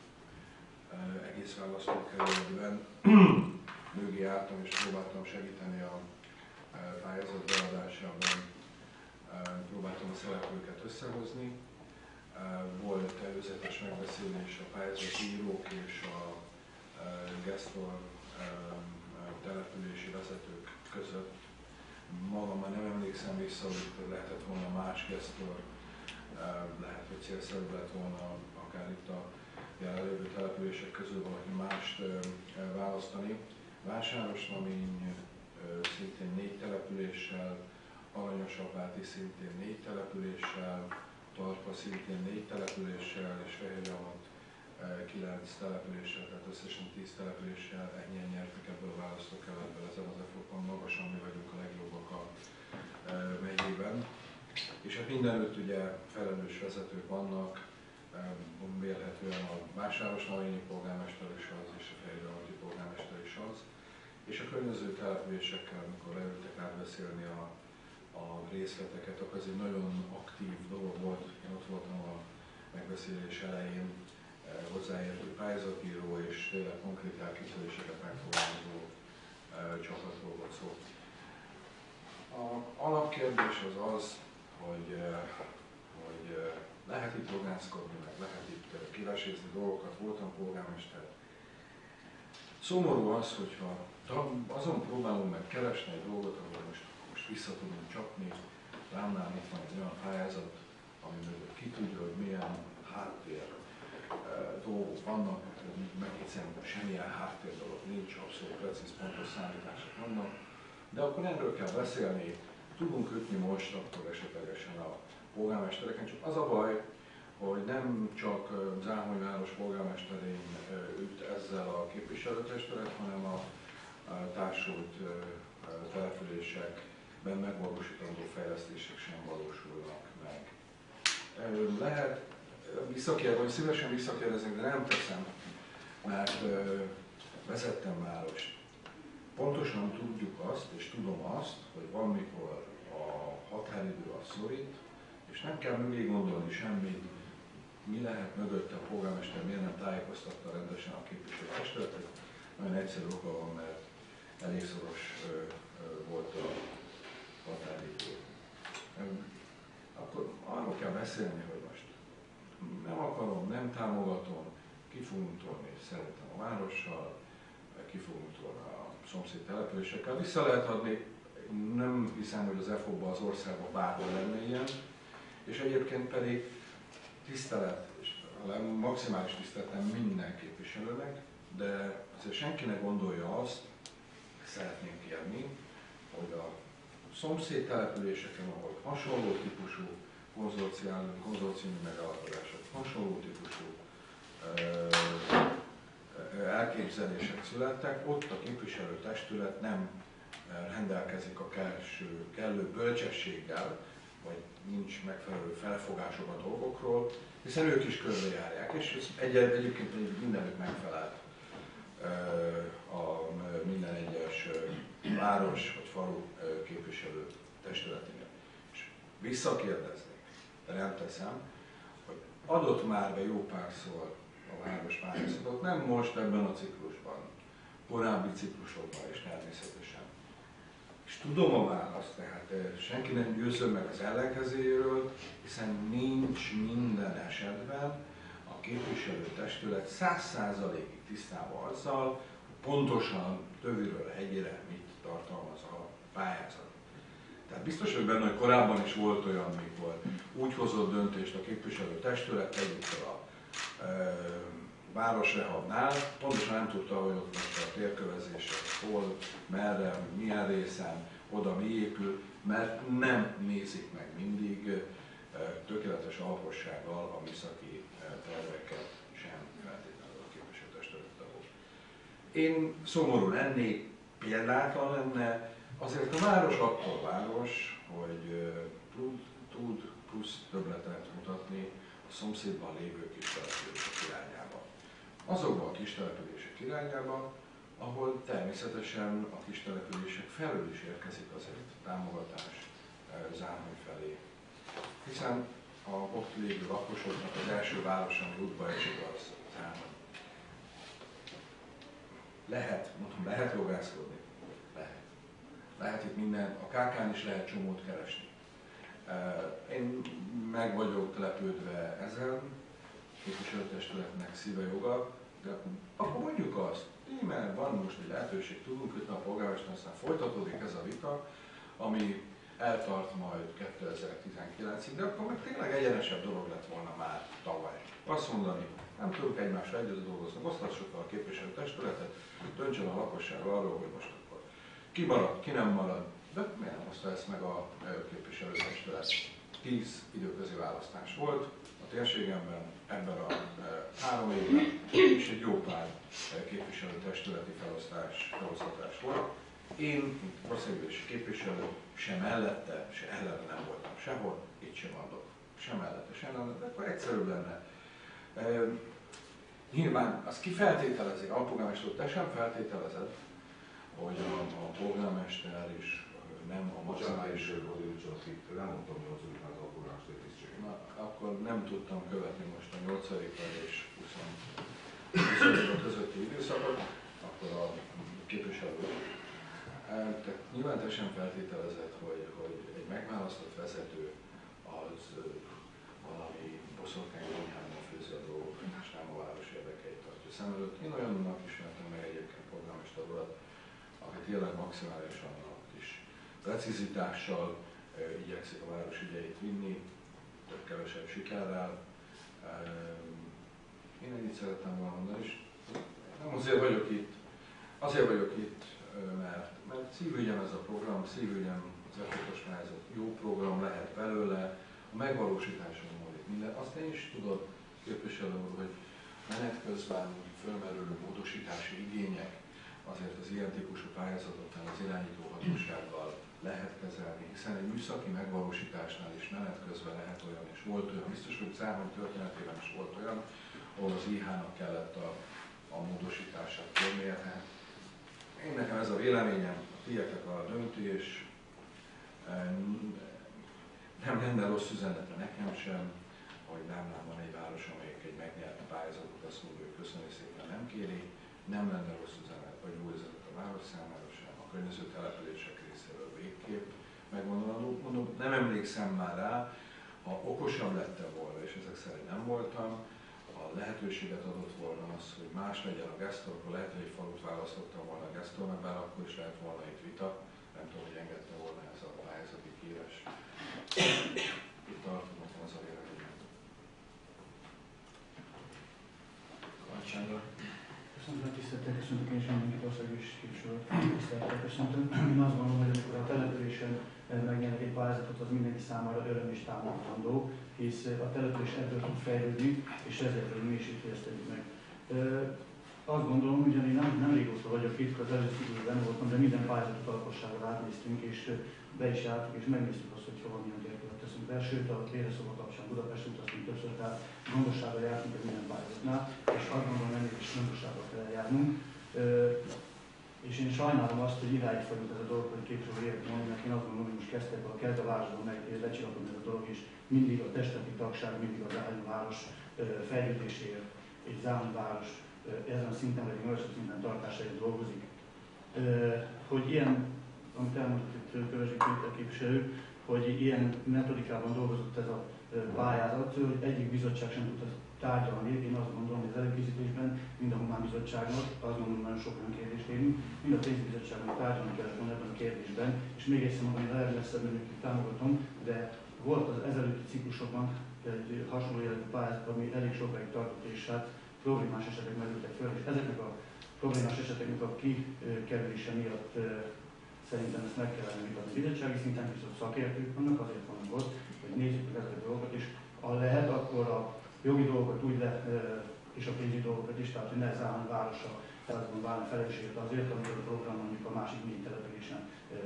egész választókerületben mögé álltam és próbáltam segíteni a pályázat beadásában, próbáltam a szereplőket összehozni. Volt előzetes megbeszélés a pályázatírók és a gesztor települési vezetők között. Magam már nem emlékszem vissza, hogy lehetett volna más gesztor, lehet, hogy célszerűbb lett volna akár itt a jelenlévő települések közül valaki mást választani. Vásárosnamény szintén négy településsel, Aranyosapáti szintén négy településsel, Tarpa szintén négy településsel, és Fehérgyalmat kilenc településsel, tehát összesen tíz településsel ennyien nyertek ebből a választókerületből, ezen az e fokon magasan mi vagyunk a legjobbak a megyében. És hát mindenütt ugye felelős vezetők vannak, vélhetően a Vásárosnaményi polgármester is az, és a Fehérgyalmati polgármester is az. És a környező településekkel, amikor leültek átbeszélni a, a részleteket, akkor ez egy nagyon aktív dolog volt. Én ott voltam a megbeszélés elején, hozzáértő pályázatíró és tényleg konkrét elképzeléseket megfogalmazó csapatról volt szó. A alapkérdés az az, hogy, hogy lehet itt rogászkodni, meg lehet itt kivesézni dolgokat, voltam polgármester. Szomorú az, hogyha azon próbálunk meg keresni egy dolgot, ahol most, most vissza tudunk csapni, lámnál itt van egy olyan pályázat, ami mögött ki tudja, hogy milyen háttér dolgok vannak, meg egyszerűen semmilyen háttér dolog nincs, abszolút precíz, pontos számítások vannak, de akkor erről kell beszélni, tudunk ütni most, akkor esetlegesen a polgármestereken, csak az a baj, hogy nem csak Záhony város polgármesterén üt ezzel a képviselőtestület, hanem a társult településekben megvalósítandó fejlesztések sem valósulnak meg. Lehet visszakérdezni, vagy szívesen visszakérdeznek, de nem teszem, mert vezettem várost. Pontosan tudjuk azt, és tudom azt, hogy van, mikor a határidő a szorít, és nem kell mögé gondolni semmit, mi lehet mögötte a polgármester, miért nem tájékoztatta rendesen a képviselőtestületet. Nagyon egyszerű oka van, mert elég szoros ö, ö, volt a határidő. Akkor arról kell beszélni, hogy most nem akarom, nem támogatom, ki fogunk tolni szerintem a várossal, ki fogunk tolni a szomszéd településekkel. Vissza lehet adni, nem hiszem, hogy az e fokban az országban bárhol lenne ilyen, és egyébként pedig tisztelet, és maximális tiszteletem minden képviselőnek, de azért senki ne gondolja azt, szeretnénk kérni, hogy a szomszéd településeken, ahol hasonló típusú konzorciumi megállapodások, hasonló típusú elképzelések születtek, ott a képviselőtestület nem rendelkezik a kellő, kellő bölcsességgel, vagy nincs megfelelő felfogások a dolgokról, hiszen ők is körbejárják, és ez egy, egyébként mindenük megfelelt a minden egyes város vagy falu képviselő testületének. És visszakérdeznék, de nem teszem, hogy adott már be jó párszor a város pályázatot, nem most ebben a ciklusban, korábbi ciklusokban is természetesen. És tudom a választ, tehát senki nem győző meg az ellenkezőjéről, hiszen nincs minden esetben a képviselőtestület száz százalékig tisztában azzal, hogy pontosan tövőről hegyére mit tartalmaz a pályázat. Tehát biztos, hogy benne, hogy korábban is volt olyan, mikor úgy hozott döntést a képviselőtestület, tegyük fel a e, városrehabnál pontosan nem tudta, hogy ott most a térkövezések hol, merre, milyen részen, oda mi épül, mert nem nézik meg mindig tökéletes alapossággal a műszaki terveket sem feltétlenül a képviselőtestület tagok. Én szomorú lennék, példátlan lenne, azért a város attól város, hogy tud, tud plusz többletet mutatni a szomszédban lévő kis települések irányába. Azokban a kis települések irányába, ahol természetesen a kis települések felől is érkezik azért támogatás Záhony felé. Hiszen a ott lévő lakosoknak az első város, ami útba esik, az Záhony. Lehet, mondom, lehet jogászkodni? Lehet. Lehet itt minden, a ká kán is lehet csomót keresni. Én meg vagyok lepődve ezen, képviselőtestületnek szíve joga, de akkor mondjuk azt, mert van most egy lehetőség, tudunk jutni a polgármester, aztán folytatódik ez a vita, ami eltart majd kétezer-tizenkilencig, de akkor meg tényleg egyenesebb dolog lett volna már tavaly. Azt mondani, nem tudunk egymásra együtt dolgozni, osztassuk fel a képviselőtestületet, döntsön a lakosság arról, hogy most akkor ki marad, ki nem marad, de miért nem hozta ezt meg a képviselőtestület? Tíz időközi választás volt a térségemben, ebben a e, három évben, és egy jó pár e, képviselőtestületi felosztás, felosztatás volt. Én, mint országgyűlési képviselő, se mellette, se ellene nem voltam sehol, itt sem adok. Se mellette, se ellene, de akkor egyszerűbb lenne. E, nyilván azt ki feltételezi, a polgármester, te sem feltételezed, hogy a, a polgármester is nem a maximális...
Nem mondtam nyolcadik az alpolgármester tisztséget.
Na, akkor nem tudtam követni most a nyolcadikkal és huszonöt közötti időszakot, akkor a képviselő. Tehát nyilván te sem feltételezett, hogy, hogy egy megválasztott vezető az valami boszorkány konyhában főzi a dolgokat, és nem a város érdekeit tartja szem előtt. Én olyannak ismertem meg egyébként polgármester urat, aki tényleg maximálisan a kis precizitással e, igyekszik a város ügyeit vinni, több kevesebb sikerrel. E, én ennyit szerettem volna mondani, és nem azért vagyok itt, azért vagyok itt, mert, mert szívügyem ez a program, szívügyem az effektos pályázat, jó program lehet belőle, a megvalósításon múlik minden. Azt én is tudod, képviselő úr, hogy menet közben fölmerülő módosítási igények azért az ilyen típusú pályázatoknál az irányítóhatósággal lehet kezelni, hiszen egy műszaki megvalósításnál is menet közben lehet olyan, és volt olyan, biztos, hogy Záhony történetében is volt olyan, ahol az i há-nak kellett a, a módosítását kérnie. Én nekem ez a véleményem, a tiétek a döntés, nem lenne rossz üzenete nekem sem, hogy nálam van egy város, amelyik egy megnyert pályázatot, azt mondja, hogy köszönjük szépen, nem kéri, nem lenne rossz üzenet, vagy jó üzenet a város számára sem, a környező települések részéről végképp. Megmondom, mondom, nem emlékszem már rá, ha okosabb lettem volna, és ezek szerint nem voltam, ha lehetőséget adott volna az, hogy más legyen a gesztor, akkor lehet, hogy egy falut választottam volna a gesztornak, bár akkor is lehet volna itt vita, nem tudom, hogy engedte volna ez a pályázati kiírás. Itt tartom, nekem ez a véleményem.
Kovács Sándor.
Köszönöm, tiszteltek, köszöntök én is mindenkit országos képviselőt, tiszteltek, köszöntöm. Én azt gondolom, hogy amikor a településen megnyernek egy pályázatot, az mindenki számára öröm és támogatandó, hisz a település ebből tud fejlődni, és ezért mi is itt éreztünk meg. Azt gondolom, hogy én nem, nem régóta vagyok itt, az előző időben voltam, de minden pályázatot alaposságra átnéztünk, és be is jártuk, és megnéztük azt, hogy hova milyen térkövet teszünk be. Sőt, a Léreszoba kapcsán Budapest utaztunk többször, tehát gondosságra jártunk a minden pályázatnál, és azt gondolom, ennél is gondosságra kell eljárnunk. És én sajnálom azt, hogy idáig fajult ez a dolog, hogy képviselő értem mondani, mert én azt gondolom, hogy most kezdtek a kezd a városban meg lecsillatom ez a dolog, és mindig a testületi tagság, mindig a Záhony város fejlődéséért, és Záhony város ezen a szinten, vagy magasabb szinten tartásáért dolgozik. Hogy ilyen, amit elmondott itt Kövesi képviselő, hogy ilyen metodikában dolgozott ez a pályázat, hogy egyik bizottság sem tudta tárgyalni. Én azt gondolom, hogy az előkészítésben mind a Humán Bizottságnak, azt gondolom, nagyon sok olyan kérdést érünk, mind a pénzbizottságnak tárgyalni kellett volna ebben a kérdésben, és még egyszer mondom, hogy a legmesszebb önöket támogatom, de volt az ezelőtti ciklusokban egy hasonló jellegű pályázat, ami elég sokáig tartott, és hát problémás esetek merültek föl, és ezeknek a problémás eseteknek a kikerülése miatt szerintem ezt meg kellene vitatni bizottsági szinten, viszont szakértők vannak, azért vannak ott, hogy nézzük meg ezeket a dolgokat, és ha lehet, akkor a jogi dolgokat úgy le, és a pénzügyi dolgokat is, tehát hogy ne zárni városa, tehát válni felelősséget azért, amikor a program mondjuk a másik négy településen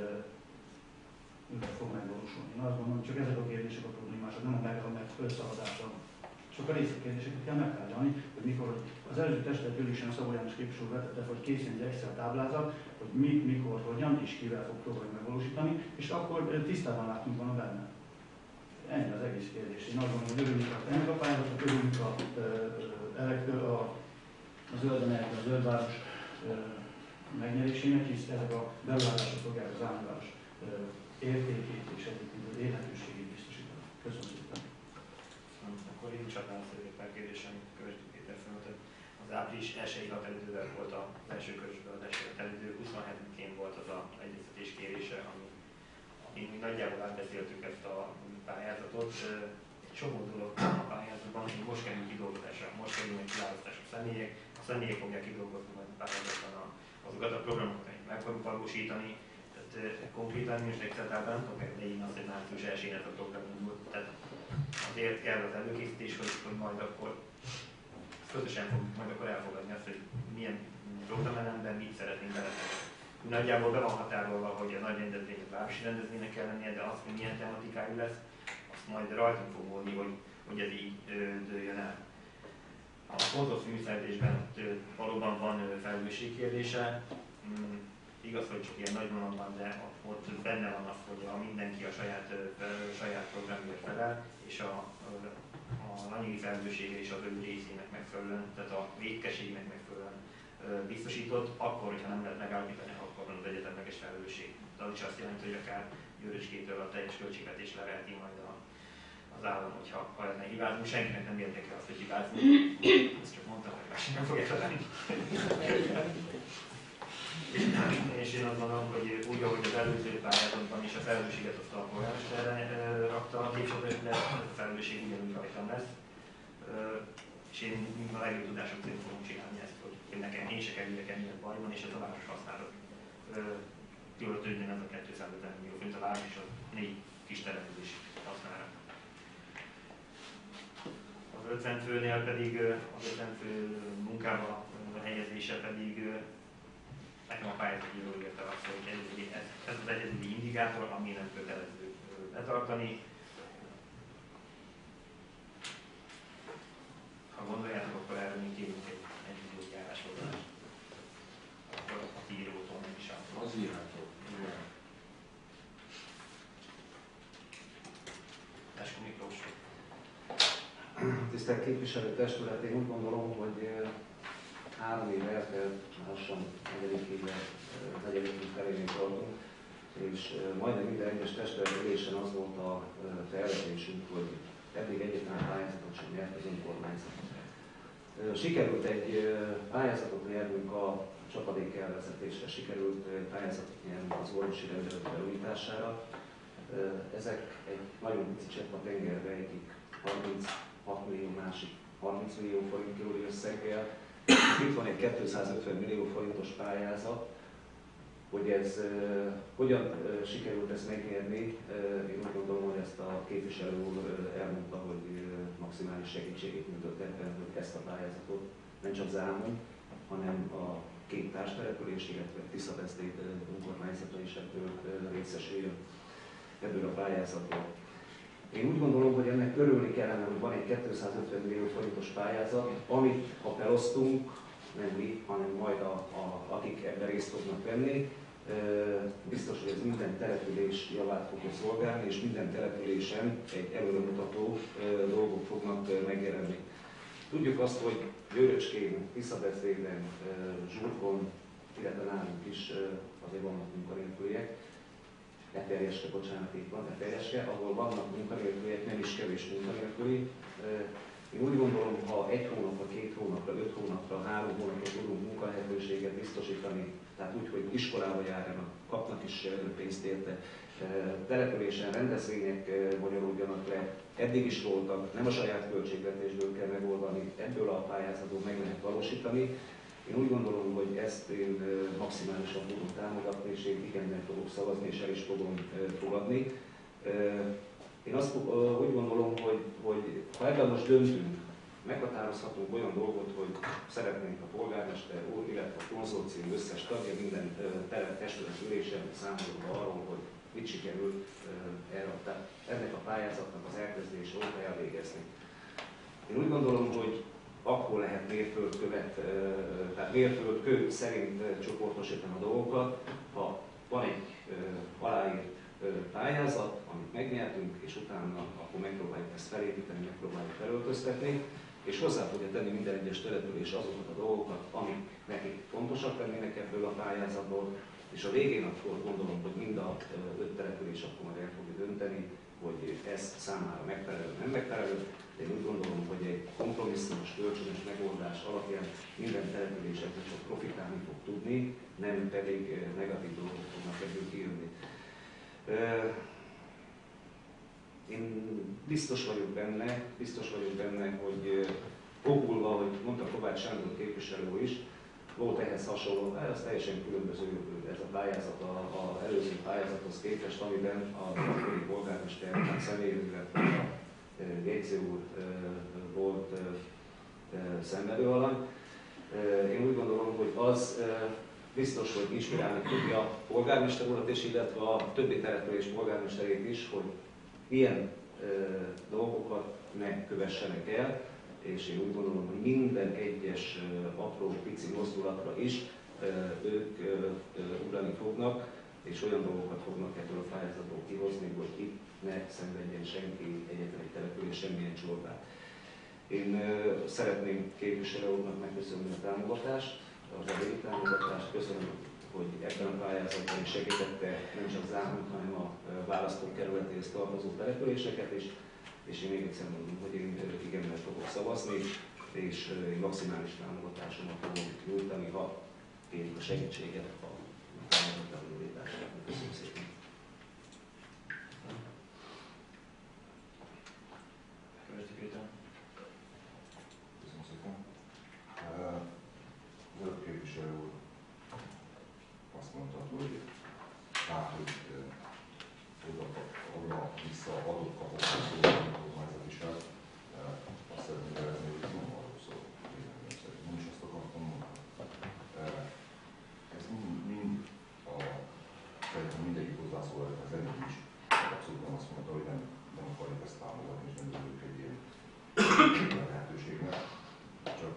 fog megvalósulni. Én azt gondolom, csak ezek a kérdések a problémásak, nem a meg a meg összeadása. Csak a részletkérdéseket kell megtárgyalni, hogy mikor az előző testület ülésen a Szabó János képviselő vetette, hogy készüljön egy Excel táblázat, hogy mi, mikor, hogyan és kivel fog próbálni megvalósítani, és akkor tisztában látunk volna benne. Ennyi az egész kérdés. Én azt gondolom, hogy örülünk a tehergapályázatok, örülünk a, a, a, a zöld energia, a zöld város megnyerésének, hisz ezek a beruházások fogják az államváros értékét és egyébként az élhetőségét biztosítani. Köszönöm szépen.
Akkor én csatlakozom szöveg felkérdésem, Kövesdi Péter felvetett. Az április elsői határidővel volt az első körösből az első határidő, huszonhetedikén volt az a egyeztetés kérése, ami, ami mi nagyjából átbeszéltük ezt a pályázatot. Egy csomó dolog a pályázatban, hogy most kerül kidolgozásra, most kerülnek kiválasztásra a személyek, a személyek fogják kidolgozni majd a pályázatban a, azokat a programokat, amit meg fogunk valósítani. Tehát konkrétan most Excel-tában nem tudok elején azt, hogy március elsején ez a program indult. Tehát azért kell az előkészítés, hogy, hogy majd akkor közösen fogjuk majd akkor elfogadni azt, hogy milyen programenemben mit szeretnénk beletenni. Nagyjából be van határolva, hogy a nagy rendezvény a városi rendezvénynek kell lennie, de azt, hogy milyen tematikájú lesz, azt majd rajtunk fog múlni, hogy, hogy ez így dőljön el. A fontos műszerzésben valóban van felelősség kérdése. Igaz, hogy csak ilyen nagy vonalban, de ott benne van az, hogy a mindenki a saját, a saját programért felel, és a, a anyagi felelőssége is az ő részének megfelelően, tehát a vétkességnek megfelelően biztosított, akkor, hogyha nem lehet megállapítani, akkor van az egyetemleges felelősség. De az is azt jelenti, hogy akár Győröcskétől a teljes költségvetés leveheti majd a, az állam, hogyha ha ne hibázunk. Senkinek nem érdekel azt, hogy hibázunk. Ezt csak mondtam, hogy másik nem fogja találni. És én azt gondolom, hogy úgy, ahogy az előző pályázatban is a felelősséget azt a polgármesterre rakta a képviselőre, a felelősség ugyanúgy rajtam lesz. És én a legjobb tudásom szerint fogom csinálni ezt, hogy nekem én se kerüljek emiatt bajban, és ez a város használat költődjön ez a kétszázötven millió forint a város és a négy kis település hasznára. Az ötven főnél pedig, az ötven fő munkába helyezése pedig nekem a pályázatíró írta azt, hogy ez, ez az egyedüli indikátor, ami nem kötelező betartani. Ha gondoljátok, akkor erről még kérünk egy egyedüli állásfoglalást. Akkor a írótól nem is áll.
Az írható.
Teskó Miklós.
Tisztelt képviselőtestület, én úgy gondolom, hogy három éve eltelt, lassan negyedik éve, negyedik év felénél tartunk, és majdnem minden egyes testület ülésen az volt a felvetésünk, hogy eddig egyetlen pályázatot sem nyert az önkormányzat. Sikerült egy pályázatot nyernünk a csapadékelvezetésre, sikerült pályázatot nyernünk az orvosi rendelet felújítására. Ezek egy nagyon pici csepp a tengerbe, egyik harminchat millió, másik harminc millió forint körüli összeggel. Itt van egy kétszázötven millió forintos pályázat, hogy ez uh, hogyan uh, sikerült ezt megnyerni. Uh, én úgy gondolom, hogy ezt a képviselő úr elmondta, hogy uh, maximális segítségét nyújtott ebben, hogy ezt a pályázatot nem csak Zámon, hanem a két társtelepülés, illetve Tiszavesztély önkormányzata is ebből uh, részesüljön ebből a pályázatból. Én úgy gondolom, hogy ennek örülni kellene, hogy van egy kétszázötven millió forintos pályázat, amit ha felosztunk, nem mi, hanem majd a, a, akik ebben részt fognak venni, biztos, hogy ez minden település javát fogja szolgálni, és minden településen egy előremutató dolgok fognak megjelenni. Tudjuk azt, hogy Győröcskén, Tiszavesztélyen, Zsurkon, illetve nálunk is azért vannak munkanélküliek, Eperjeske, bocsánat, itt van, Eperjeske, ahol vannak munkanélküliek, nem is kevés munkanélküli. Én úgy gondolom, ha egy hónapra, két hónapra, öt hónapra, három hónapra tudunk munkalehetőséget biztosítani, tehát úgy, hogy iskolába járjanak, kapnak is pénzt érte, településen rendezvények bonyolódjanak le. Eddig is voltak, nem a saját költségvetésből kell megoldani, ebből a pályázatból meg lehet valósítani. Én úgy gondolom, hogy ezt én maximálisan fogom támogatni, és én igennel fogok szavazni, és el is fogom fogadni. Én azt úgy gondolom, hogy, hogy ha ebben most döntünk, meghatározhatunk olyan dolgot, hogy szeretnénk a polgármester úr, illetve a konzorcium összes tagja minden testület ülésen számolva arról, hogy mit sikerült ennek a pályázatnak az elkezdése óta elvégezni. Én úgy gondolom, hogy akkor lehet mérföldkövet, tehát mérföldkő szerint csoportosítani a dolgokat, ha van egy aláírt pályázat, amit megnyertünk, és utána akkor megpróbáljuk ezt felépíteni, megpróbáljuk felöltöztetni, és hozzá fogja tenni minden egyes település azokat a dolgokat, amik nekik fontosak lennének ebből a pályázatból, és a végén akkor gondolom, hogy mind a öt település akkor majd el fogja dönteni, hogy ez számára megfelelő, nem megfelelő. De én úgy gondolom, hogy egy kompromisszumos, kölcsönös megoldás alapján minden településeknek csak profitálni fog tudni, nem pedig negatív dolgok fognak ebből kijönni. Én biztos vagyok benne, biztos vagyok benne, hogy okulva, hogy mondta Kovács Sándor képviselő is, volt ehhez hasonló, ez teljesen különböző ez a pályázat az előző pályázathoz képest, amiben a polgármester személyében a Gécé úr volt szenvedő alany. Én úgy gondolom, hogy az biztos, hogy inspirálni tudja a polgármester urat és illetve a többi település polgármesterét is, hogy ilyen dolgokat ne kövessenek el, és én úgy gondolom, hogy minden egyes apró, pici mozdulatra is ők ugrani fognak, és olyan dolgokat fognak ebből a pályázatból kihozni, hogy itt ne szenvedjen senki, egyetlen egy település semmilyen csorbát. Én szeretném képviselő úrnak megköszönni a támogatást, az eddigi támogatást. Köszönöm, hogy ebben a pályázatban is segítette nem csak Záhont, hanem a választókerületéhez tartozó településeket is. És én még egyszer mondom, hogy én igennel fogok szavazni, és maximális támogatásomat fogom nyújtani, ha kérik a segítséget a támogatás indítására. Köszönöm szépen.
Köszönöm szépen. Az előbb képviselő úr azt mondta, hogy hát, hogy oda vissza adott kapott a kormányzatiság. Azt szeretném jelezni, hogy ez nem arról szól, véleményem szerint. Nem is azt akartam mondani. Ez mind, mind a, szerintem mindegyik hozzászól, az előbb is abszolút nem azt mondta, hogy nem, nem akarjuk ezt támogatni, és nem örülünk egy ilyen lehetőségnek. Csak,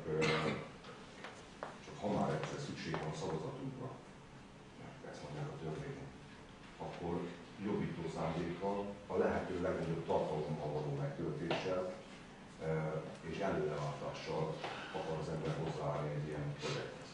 csak ha már egyszer szükség van a szavazatunkra, ezt mondják a törvények, akkor jobbító szándékkal, a lehető legnagyobb tartalommal való megtöltéssel és előrelátással akar az ember hozzáállni egy ilyen projekthez.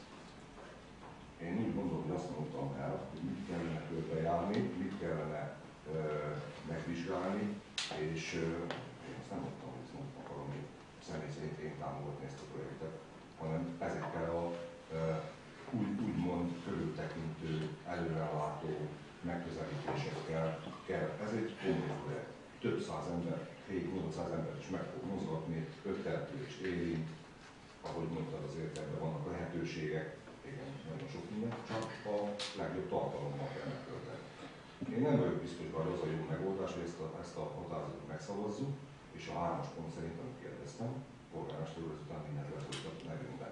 Én úgy gondolom, hogy azt mondtam el, hogy mit kellene körbejárni, mit kellene uh, megvizsgálni, és uh, én azt nem mondtam, hogy ezt nem akarom én személy szerint én támogatni ezt a projektet, hanem ezekkel a uh, úgy, úgymond körültekintő, előrelátó megközelítésekkel kell. Ez egy komoly projekt. Több száz ember, hét-nyolcszáz ember is meg fog mozgatni, öt települést érint, ahogy mondtad, azért ebben vannak lehetőségek, igen, nagyon sok minden, csak a legjobb tartalommal kell megtölteni. Én nem vagyok biztos, hogy az a jó megoldás, hogy ezt a, ezt a határozatot megszavazzuk, és a hármas pont szerint, amit kérdeztem, polgármester úr ezután mindent letöltött nevünkben.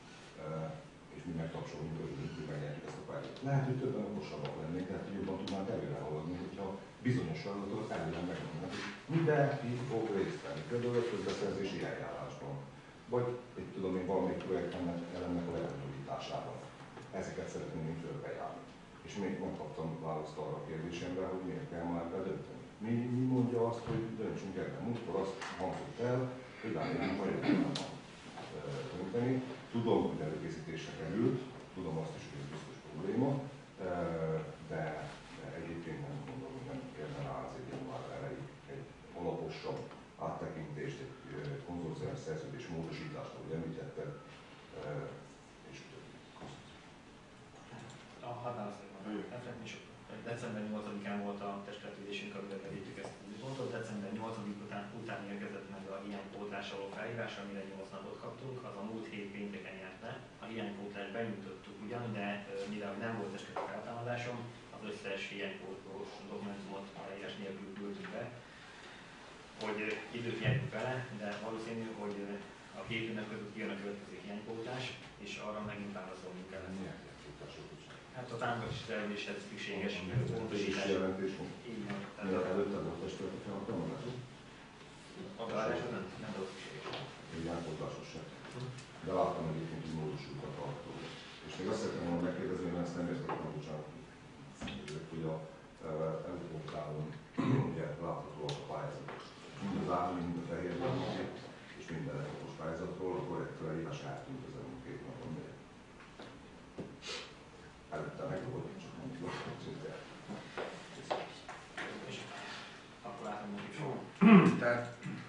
És mi megtapsolunk, örülünk, hogy megnyerjük ezt a pályát. Lehet, hogy többen okosabbak lennénk, tehát jobban tudnánk előre haladni, hogyha bizonyos feladatokat előre megmondanak, hogy mindenki fog részt venni, például a közbeszerzési eljárásban, vagy egy tudom én valamelyik projektnek elemnek a lebonyolításában. Ezeket szeretnénk körbejárni. És még megkaptam választ arra a kérdésemre, hogy miért kell már bedönteni. Mi, mi mondja azt, hogy döntsünk ebben? Múltkor azt hangzott el, hogy rámegyünk a jövőben dönteni. Tudom, hogy előkészítésre került, tudom azt is, hogy ez biztos probléma, de, de egyébként nem gondolom, hogy nem érne rá az egy január elejéig egy alaposabb áttekintést, egy konzorciális szerződés módosítást, ahogy említetted, és
a határozatban. december nyolcadikán volt a feltámadásra való felhívásra, amire nyolc napot kaptunk, az a múlt hét pénteken járt le. A hiánypótlást benyújtottuk ugyan, de mivel nem volt esetleg a feltámadásom, az összes hiánypótlós dokumentumot aláírás nélkül küldtük be, hogy időt nyerjünk vele, de valószínű, hogy a két ünnep között kijön a következő hiánypótlás, és arra megint válaszolnunk kell.
Milyen hiánypótlások is?
Hát a támogatás termeléshez szükséges
pontosítás. Jelentés van.
Így van.
Miért előtte nem testület a felhatalmazású?
A találáshoz nem, nem volt szükséges.
Hiánypótlásos sem. De láttam egyébként, hogy módosultak a dolgok. És még azt szeretném volna megkérdezni, mert ezt nem értettem, bocsánat, hogy a Európában ugye láthatóak a pályázatok. Mind az állami, mind a fehérben, és minden elektromos pályázatról a korrekt felhívás eltűnt az elmúlt két napon. Előtte meg volt, csak nem tudom, hogy
És akkor látom, hogy is van.
Tehát,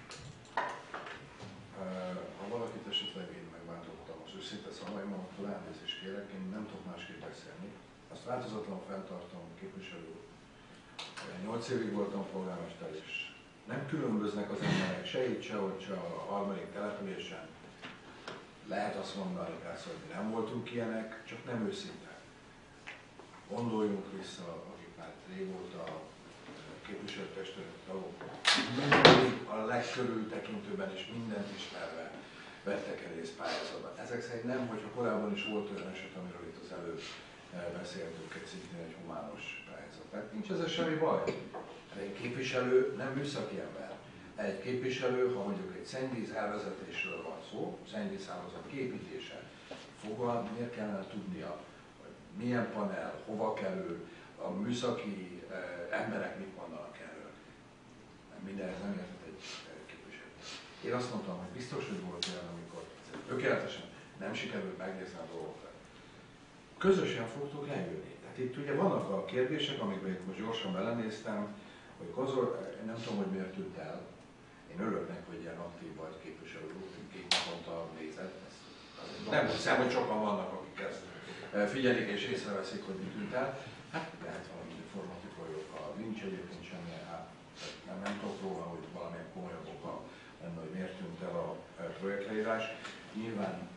ha valakit esetleg én megváltottam, az őszinte szavaimattól elnézést kérek, én nem tudok másképp beszélni. Azt változatlanul fenntartom, képviselő. nyolc évig voltam polgármester, és nem különböznek az emberek se itt, se ott, se a harmadik településen. Lehet azt mondani persze, hogy nem voltunk ilyenek, csak nem őszinte. Gondoljunk vissza, akik már régóta képviselőtestület tagok, mindig a legkörültekintőben és mindent ismerve vettek el részt pályázatban. Ezek szerint nem, hogyha korábban is volt olyan eset, amiről itt az előbb beszéltünk, egy szintén egy humános pályázat. Tehát nincs ezzel semmi baj. Egy képviselő nem műszaki ember. Egy képviselő, ha mondjuk egy szennyvíz elvezetésről van szó, szennyvízhálózat kiépítése, fogal, miért kellene tudnia, hogy milyen panel, hova kerül, a műszaki eh, emberek mit mondanak erről. Mindenhez nem értett egy képviselő. Én azt mondtam, hogy biztos, hogy volt olyan, amikor tökéletesen nem sikerült megnézni a dolgokat. Közösen fogtuk leülni. Tehát itt ugye vannak a kérdések, amikben itt most gyorsan belenéztem, hogy konzol, én nem tudom, hogy miért tűnt el. Én örülök neki, hogy ilyen aktív vagy képviselő, két naponta nézett. Nem hiszem, hogy sokan vannak, akik ezt figyelik és észreveszik, hogy mi tűnt el. Hát lehet valami informatikai oka, nincs egyébként semmilyen, hát nem, nem tudok róla, hogy valamilyen komolyabb oka lenne, hogy miért tűnt el a projektleírás. Nyilván,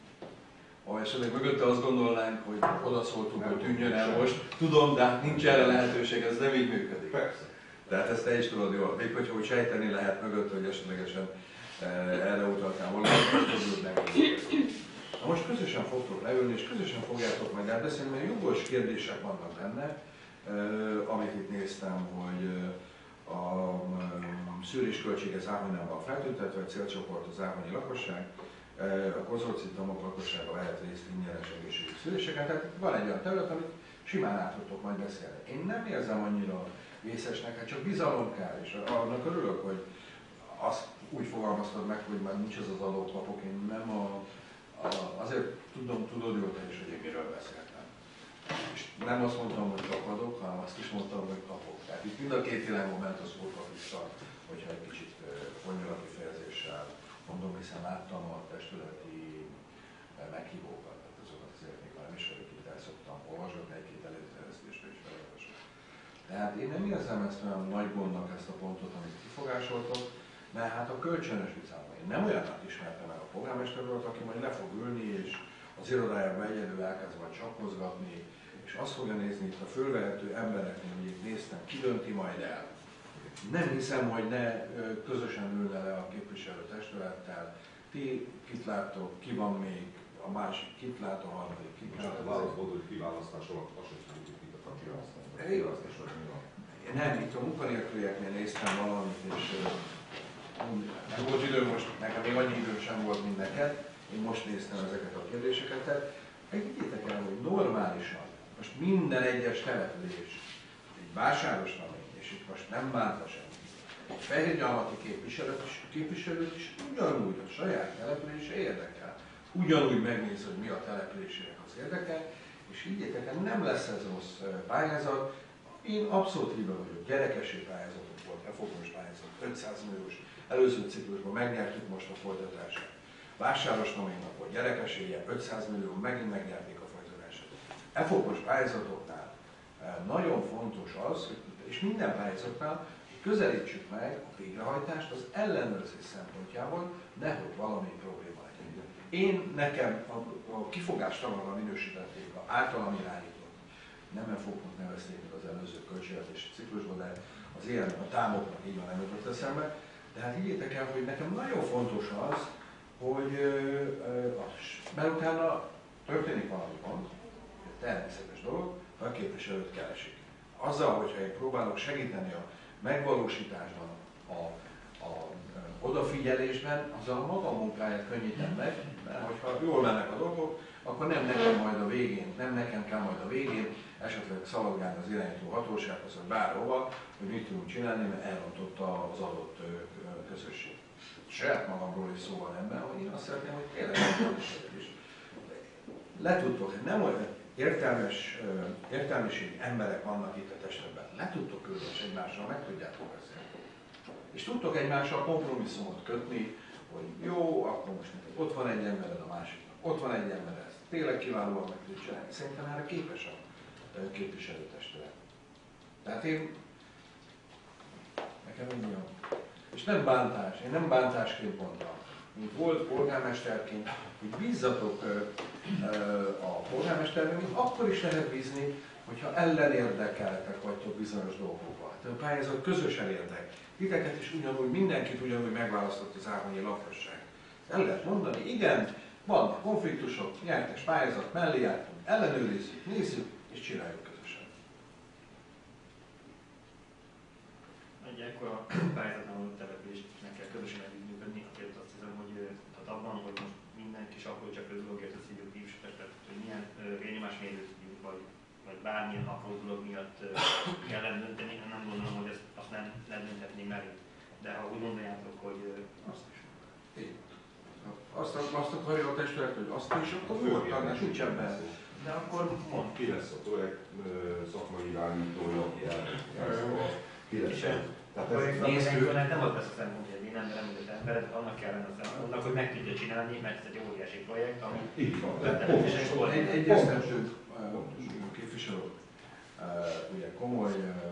ha esetleg mögötte azt gondolnánk, hogy odaszóltunk, hogy tűnjön el most, tudom, de hát nincs erre lehetőség, ez nem így működik.
Persze.
Tehát ezt te is tudod jól. Még hogyha úgy sejteni lehet mögött, hogy esetlegesen erre utaltál volna, hogy meg. Na most közösen fogtok leülni, és közösen fogjátok majd elbeszélni, mert jogos kérdések vannak benne, amit itt néztem, hogy a szűrésköltsége Záhonynál feltüntetve, a célcsoport az áhonyi lakosság, a konzorcium tagok lakossága vehet részt ingyenes egészségügyi szüléseken, tehát van egy olyan terület, amit simán át tudtok majd beszélni. Én nem érzem annyira vészesnek, hát csak bizalom kell, és annak örülök, hogy azt úgy fogalmaztad meg, hogy már nincs ez az adott lapok, én nem a, a, azért tudom, tudod jól te is, hogy én miről beszéltem. És nem azt mondtam, hogy kapadok, hanem azt is mondtam, hogy kapok. Tehát itt mind a két irányban ment a szókat vissza, hogyha egy kicsit fonyolati kifejezéssel mondom, hiszen láttam a testületi meghívókat, tehát azokat azért még nem is vagyok itt el szoktam olvasgatni, egy-két előterjesztésre is felolvasok. Tehát én nem érzem ezt olyan nagy gondnak, ezt a pontot, amit kifogásoltok, mert hát a kölcsönös bizalom. Én nem olyannak ismertem meg a polgármester urat, aki majd le fog ülni, és az irodájában egyedül elkezd majd csapkozgatni, és azt fogja nézni itt a fölvehető embereknél, hogy itt néztem, ki dönti majd el. Nem hiszem, hogy ne közösen ülne le a képviselőtestülettel. Ti kit láttok, ki van még, a másik kit lát, a harmadik kit lát.
Most a válaszból, hogy kiválasztás alatt azt sem tudjuk, hogy kit akar kiválasztani.
Nem, itt a munkanélkülieknél néztem valamit, és nem volt időm most, nekem még annyi időm sem volt, mint neked. Én most néztem ezeket a kérdéseket, tehát higgyétek el, hogy normálisan, most minden egyes település, egy vásáros namény, és itt most nem bánta semmi, egy fehérgyalmati képviselőt is, képviselőt is ugyanúgy a saját települése érdekel. Ugyanúgy megnéz, hogy mi a településének az érdekel, és higgyétek el, nem lesz ez rossz pályázat. Én abszolút híve vagyok, gyerekesi pályázatok volt, elfogós pályázat, ötszáz milliós, előző ciklusban megnyertük most a folytatását. Vásáros naménynak volt gyerekesélye, ötszáz millió, megint megnyerték a folytatását. Elfogós pályázatoknál nagyon fontos az, és minden pályázatnál, közelítsük meg a végrehajtást az ellenőrzés szempontjából, nehogy valami probléma legyen. Én nekem a, a kifogástalanra minősítették, a általam irányított, nem fogunk nevezni az előző költségvetési ciklusban, de az ilyen a támoknak így van, nem jutott eszembe. De hát higgyétek el, hogy nekem nagyon fontos az, hogy mert utána történik valami pont, természetes dolog, ha a képviselőt keresik. Azzal, hogyha én próbálok segíteni a megvalósításban, a, a odafigyelésben, azzal a maga munkáját könnyítem meg, mert hogyha jól mennek a dolgok, akkor nem nekem majd a végén, nem nekem kell majd a végén esetleg szaladgálni az irányító hatósághoz, vagy bárhova, hogy mit tudunk csinálni, mert elrontotta az adott közösség. Saját magamról is szó van ebben, hogy én azt szeretném, hogy tényleg is. Le tudtok, nem olyan értelmes, értelmiségi emberek vannak itt a testületben, le tudtok ülni és egymással meg tudjátok beszélni. És tudtok egymással kompromisszumot kötni, hogy jó, akkor most neked ott van egy embered, a másiknak ott van egy ember, ezt tényleg kiválóan meg tud csinálni. Szerintem erre képes a képviselőtestület. Tehát én, nekem így van. És nem bántás, én nem bántásként mondtam. Mint volt polgármesterként, hogy bízzatok a polgármesterben, mint akkor is lehet bízni, hogyha ellenérdekeltek vagytok bizonyos dolgokban. Hát a pályázat közösen érdek. Titeket is ugyanúgy, mindenkit ugyanúgy megválasztott az áhonyi lakosság. El lehet mondani, igen, vannak konfliktusok, nyertes pályázat mellé jártunk, ellenőrizzük, nézzük és csináljuk közösen.
Egy ekkora pályázatnál való településnek kell közösen együttműködni, azért azt hiszem, hogy tehát abban, hogy most mindenki sakkol csak a dologért az így képviselőt, hogy milyen vérnyomásmérőt tudjuk, vagy, vagy bármilyen apró dolog miatt kell eldönteni, nem gondolom, hogy ezt, azt nem eldönthetné meg. De ha úgy gondoljátok, hogy azt is.
Én. Azt, azt akarja a testület, hogy azt is, akkor nyugodtan, és nincs ebben. De akkor mond.
Ki lesz a projekt szakmai irányítója, ki lesz a...
Tehát nézőnek nem az lesz a szempont, hogy egy nem említett embered, annak kellene a szempontnak, hogy meg tudja csinálni, mert ez egy óriási projekt, ami...
Így van.
Egy, egyeztető képviselő, ugye komoly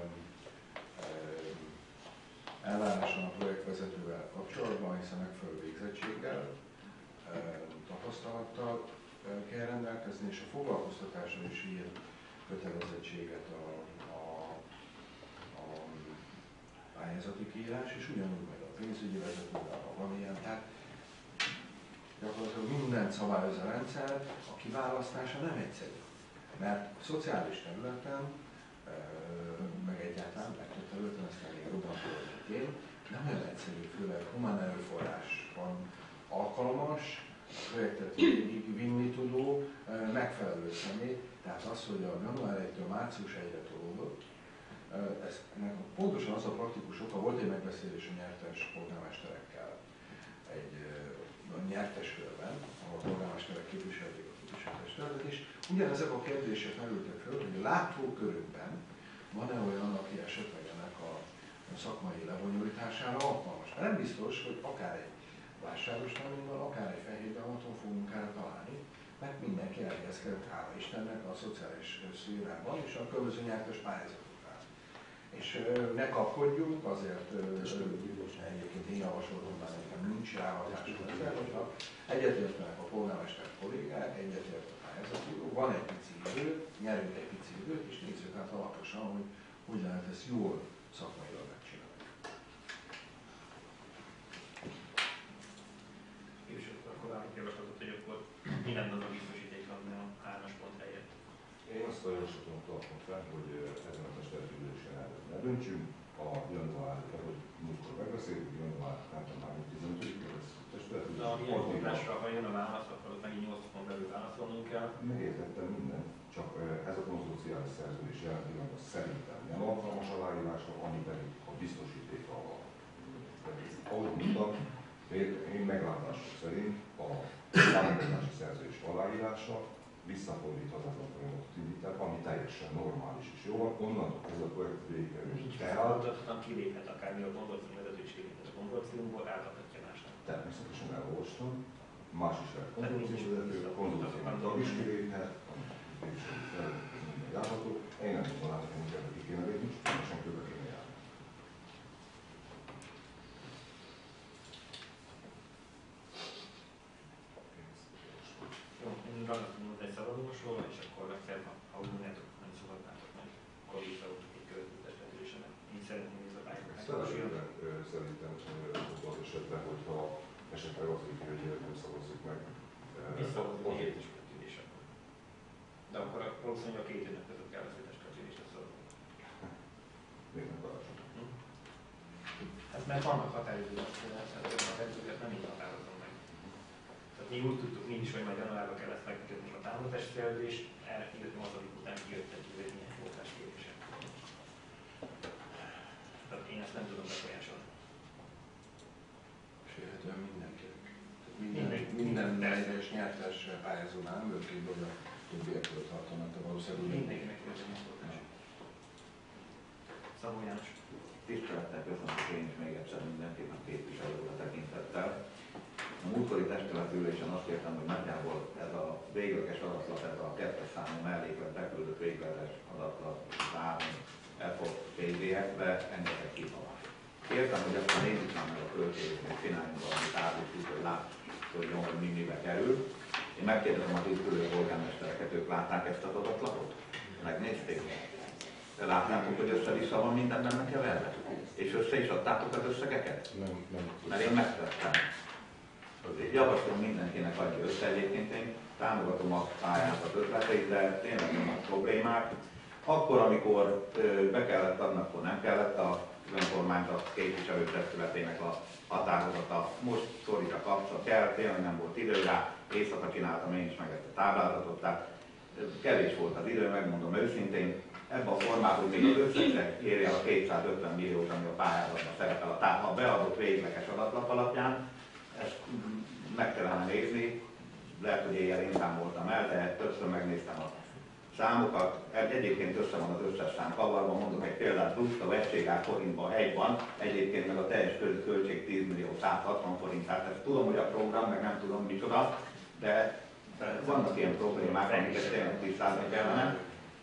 elváráson a projektvezetővel kapcsolatban, hiszen megfelelő végzettséggel, tapasztalattal kell rendelkezni, és a foglalkoztatásra is ír kötelezettséget a, a, a pályázati kiírás, és ugyanúgy meg a pénzügyi vezetővel, ha van ilyen. Tehát gyakorlatilag mindent szabályoz a rendszer, a kiválasztása nem egyszerű. Mert a szociális területen, meg egyáltalán legtöbb területen, ezt elég jobban tudom, hogy én, nem olyan egyszerű, főleg humán erőforrás van alkalmas, a projektet végigvinni tudó, megfelelő személy. Tehát az, hogy a január elejétől március elsejére tolódott, ez, ennek pontosan az a praktikus oka, volt egy megbeszélés a nyertes polgármesterekkel egy a nyertes körben, ahol a polgármesterek képviselték a képviselőtestületet, és ugyanezek a kérdések merültek föl, hogy a látókörükben van-e olyan, aki esetleg ennek a szakmai lebonyolítására alkalmas. Mert nem biztos, hogy akár egy vásárlós termékben, akár egy fehérbeavaton fogunk erre találni, mert mindenki elhelyezkedett, hála Istennek, a szociális szférában és a különböző nyertes pályázatoknál. És ne kapkodjunk, azért egyébként én javasolom, mert nekem nincs ráhatásom ezzel, hogyha egyetértenek a polgármester kollégák, egyetért a pályázatíró, van egy pici idő, nyerünk egy pici időt, és nézzük át alaposan, hogy hogy lehet ezt jól szakmailag megcsinálni.
És akkor állok javaslatot, hogy akkor mi lenne az a biztosíték, ami a hármas pont helyett?
Én azt a javaslatot tartom fel, hogy ezen a testületülésen erről ne döntsünk. A január, hogy múltkor megbeszéltük, január, nem tudom már tizenötödike lesz a testületülés.
De a milyen mondásra, ha jön a válasz, akkor ott megint nyolc napon belül válaszolnunk kell.
Megértettem mindent, csak ez a konszociális szerződés jelenleg az szerintem nem alkalmas aláírásra, ami pedig a biztosíték alap. Ahogy mondtam, én meglátásom szerint a támogatási szerződés aláírása visszafordíthatatlan folyamatot indít, ami teljesen normális és jó van, onnantól ez a projekt végigkerül.
Tehát kiléphet akármi a konzorcium vezető is kiléphet a konzorciumból, átadhatja másnak.
Természetesen elolvastam, más is lehet konzorcium vezető, a konzorcium tag is kiléphet, és járható. Én nem tudom, hogy inkább ki kéne lépni, csak teljesen körbe kéne járni. szerintem abban az esetben, hogyha esetleg az így, hogy nem szavazzuk meg.
Visszavazzuk a hétes költségések. De akkor valószínűleg a két évnek között kell az hétes költségésre szavazni.
Miért nem karácsony?
Hát mert vannak határidők, a határidőket nem így határozom meg. Tehát mi úgy tudtuk mi is, hogy majd januárban kell ezt megkötni a támogatási szerződést, erre kijött nyolcadik után kijött egy ilyen voltás kérése. Tehát én ezt nem tudom befolyásolni.
Sérhetően mindenkinek. Minden, minden egyes nyertes pályázónál nem ők így, hogy a többiekről tartanak, de valószínűleg
mindenkinek kijött egy nyolcadikás. Szabó János.
Tisztelettel köszöntök én is még egyszer mindenkit a képviselőre tekintettel. A múltkori testületülésen azt értem, hogy nagyjából ez a végleges adatlap, ez a kettes számú melléklet beküldött végleges adatlap számú F O P D F-be engedek kihalat. Értem, hogy aztán nézzük már meg a költségét, csináljunk valami távlistút, hogy lássuk, hogy mi mibe kerül. Én megkérdezem az itt ülő polgármestereket, ők látták ezt az adatlapot? Megnézték? De látnátok, hogy össze-vissza van minden benne keverve? És össze is adtátok az összegeket?
Nem, nem.
Mert én megtettem. Javaslom mindenkinek adja össze, egyébként én támogatom a pályázat ötleteit, de tényleg vannak problémák. Akkor, amikor ö, be kellett adni, akkor nem kellett a önkormányzat képviselőtestületének a határozata. Most szorít a kapcsolat kell, tényleg nem volt idő rá, éjszaka csináltam én is meg ezt a táblázatot, tehát kevés volt az idő, megmondom őszintén. Ebben a formában még az összeg érje a kétszázötven milliót, ami a pályázatban szerepel a tá- a beadott végleges adatlap alapján. Ezt meg kellene nézni, lehet, hogy éjjel én számoltam el, de többször megnéztem a számokat. Egyébként össze van az összes szám kavarva, mondok egy példát, plusz a vegységár forintban egy van, egyébként meg a teljes költség tíz millió százhatvan forint. Tehát ezt tudom, hogy a program, meg nem tudom micsoda, de vannak ilyen problémák, amiket tényleg tisztázni kellene.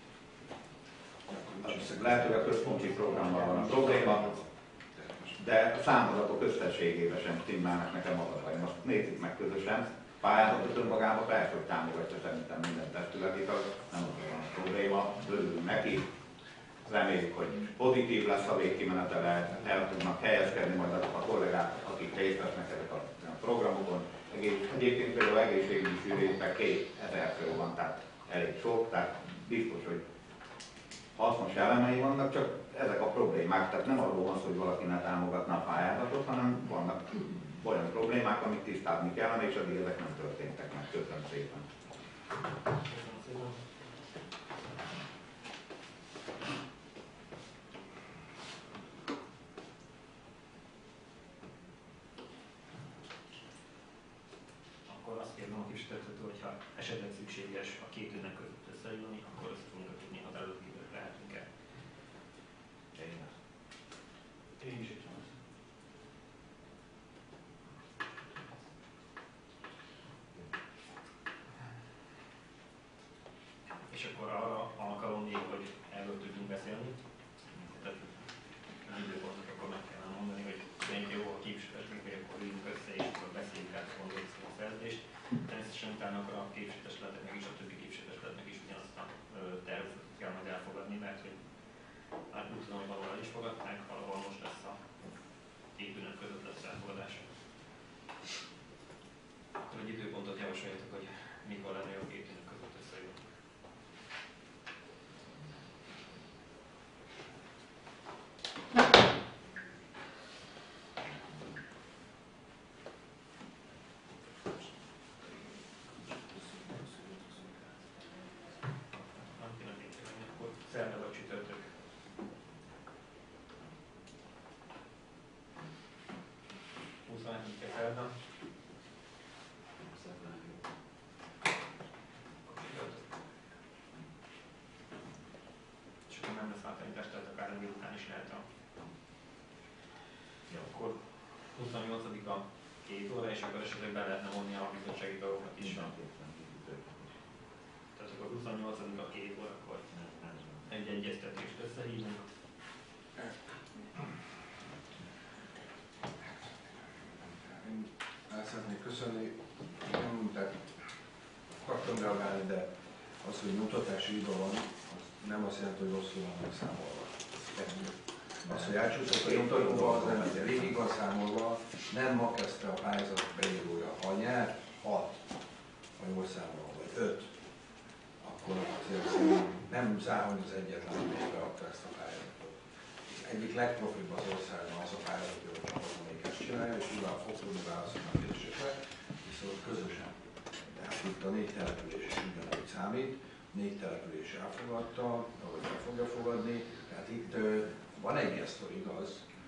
Lehet, hogy a központi programban van a probléma, de a számadatok összességében sem stimmelnek nekem adataim. Most nézzük meg közösen. Pályázatot önmagában persze, hogy támogatja szerintem minden testületét, az nem az a probléma, örülünk neki. Reméljük, hogy pozitív lesz a végkimenetele, el tudnak helyezkedni majd azok a kollégák, akik részt vesznek ezek a programokon. Egyébként például egészségügyi fűrészben kétezer fő van, tehát elég sok, tehát biztos, hogy hasznos elemei vannak, csak ezek a problémák, tehát nem arról van szó, hogy valaki ne támogatna a pályázatot, hanem vannak olyan problémák, amit tisztázni kellene, és addig ezek nem történtek meg. Köszönöm szépen.
Köszönöm szépen. Akkor azt kérem a kistetőtől, hogyha esetleg szükséges a két ünnep között összejönni, akkor össze tudunk tudni, ha előtt kívül lehetünk el. Én is így van. És akkor arra alkalom még, hogy erről tudjunk beszélni. Tehát az időpontot akkor meg kellene mondani, hogy szerintem jó, a képviselőtünk, hogy akkor üljünk össze, és akkor beszéljük át a konzorcium szerződést. Természetesen utána akkor a képviselőtestületnek is, a többi képviselőtestületnek is ugyanazt a tervezetet kell majd elfogadni, mert hogy hát úgy tudom, hogy valahol el is fogadták, valahol most lesz a két ünnep között lesz elfogadása. Akkor egy időpontot javasoljatok, hogy mikor lenne jó két ünnep között összejönni. Szerda vagy csütörtök. huszonegyedike szerda. És akkor nem lesz átállítás, tehát akár a délután is lehet a... Ja, akkor huszonnyolcadika két óra, és akkor esetleg be lehetne vonni a bizottsági dolgokat is. Tehát akkor huszonnyolcadika két óra, akkor egy egyeztetést összehívunk.
Én el szeretnék köszönni, nem, tehát akartam reagálni, de az, hogy mutatási hiba van, az nem azt jelenti, hogy rosszul van megszámolva. Az, hogy elcsúszott a nyomtatóba, az nem egy végig számolva, nem ma kezdte a pályázat beírója. Ha nyert hat, ha jól számolva, vagy öt, akkor azért nem zár, hogy az egyetlen, aki beadta ezt a pályázatot. Az egyik legprofibb az országban az a pályázat, hogy a csapat, amelyik ezt csinálja, és mivel fog tudni válaszolni a kérdésekre, viszont közösen. Tehát itt a négy település is ugyanúgy számít, négy település elfogadta, ahogy el fogja fogadni, tehát itt van egy gesztor, igaz,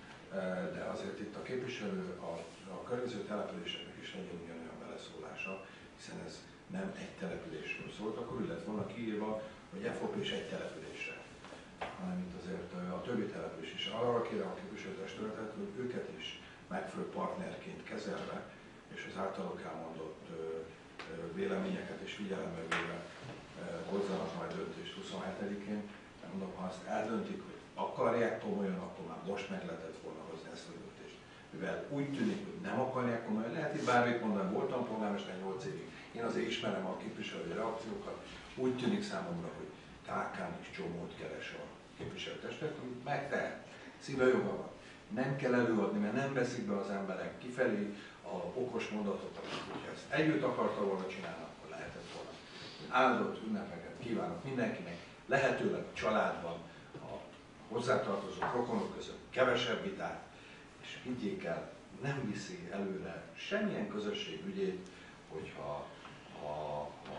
de azért itt a képviselő a, a környező településeknek is legyen ugyanolyan beleszólása, hiszen ez nem egy településről szólt, akkor úgy lett volna kiírva, hogy F O P is egy településre, hanem itt azért a többi település is. Arra kérem a képviselőtestületet, hogy őket is megfelelő partnerként kezelve, és az általuk elmondott véleményeket is figyelembe véve hozzanak majd döntést huszonhetedikén. Nem mondom, ha azt eldöntik, hogy akarják komolyan, akkor már most meg lehetett volna hozni ezt a döntést. Mivel úgy tűnik, hogy nem akarják komolyan, lehet itt bármit mondani, voltam polgármester nyolc évig, én azért ismerem a képviselői reakciókat, úgy tűnik számomra, hogy ká ká is csomót keres a képviselőtestet, hogy megtehet, szíve joga van. Nem kell előadni, mert nem veszik be az emberek kifelé a okos mondatokat, hogyha ezt együtt akarta volna csinálni, akkor lehetett volna. Áldott ünnepeket kívánok mindenkinek, lehetőleg a családban, a hozzátartozó rokonok között kevesebb vitát, és higgyék el, nem viszi előre semmilyen közösség ügyét, hogyha ha, ha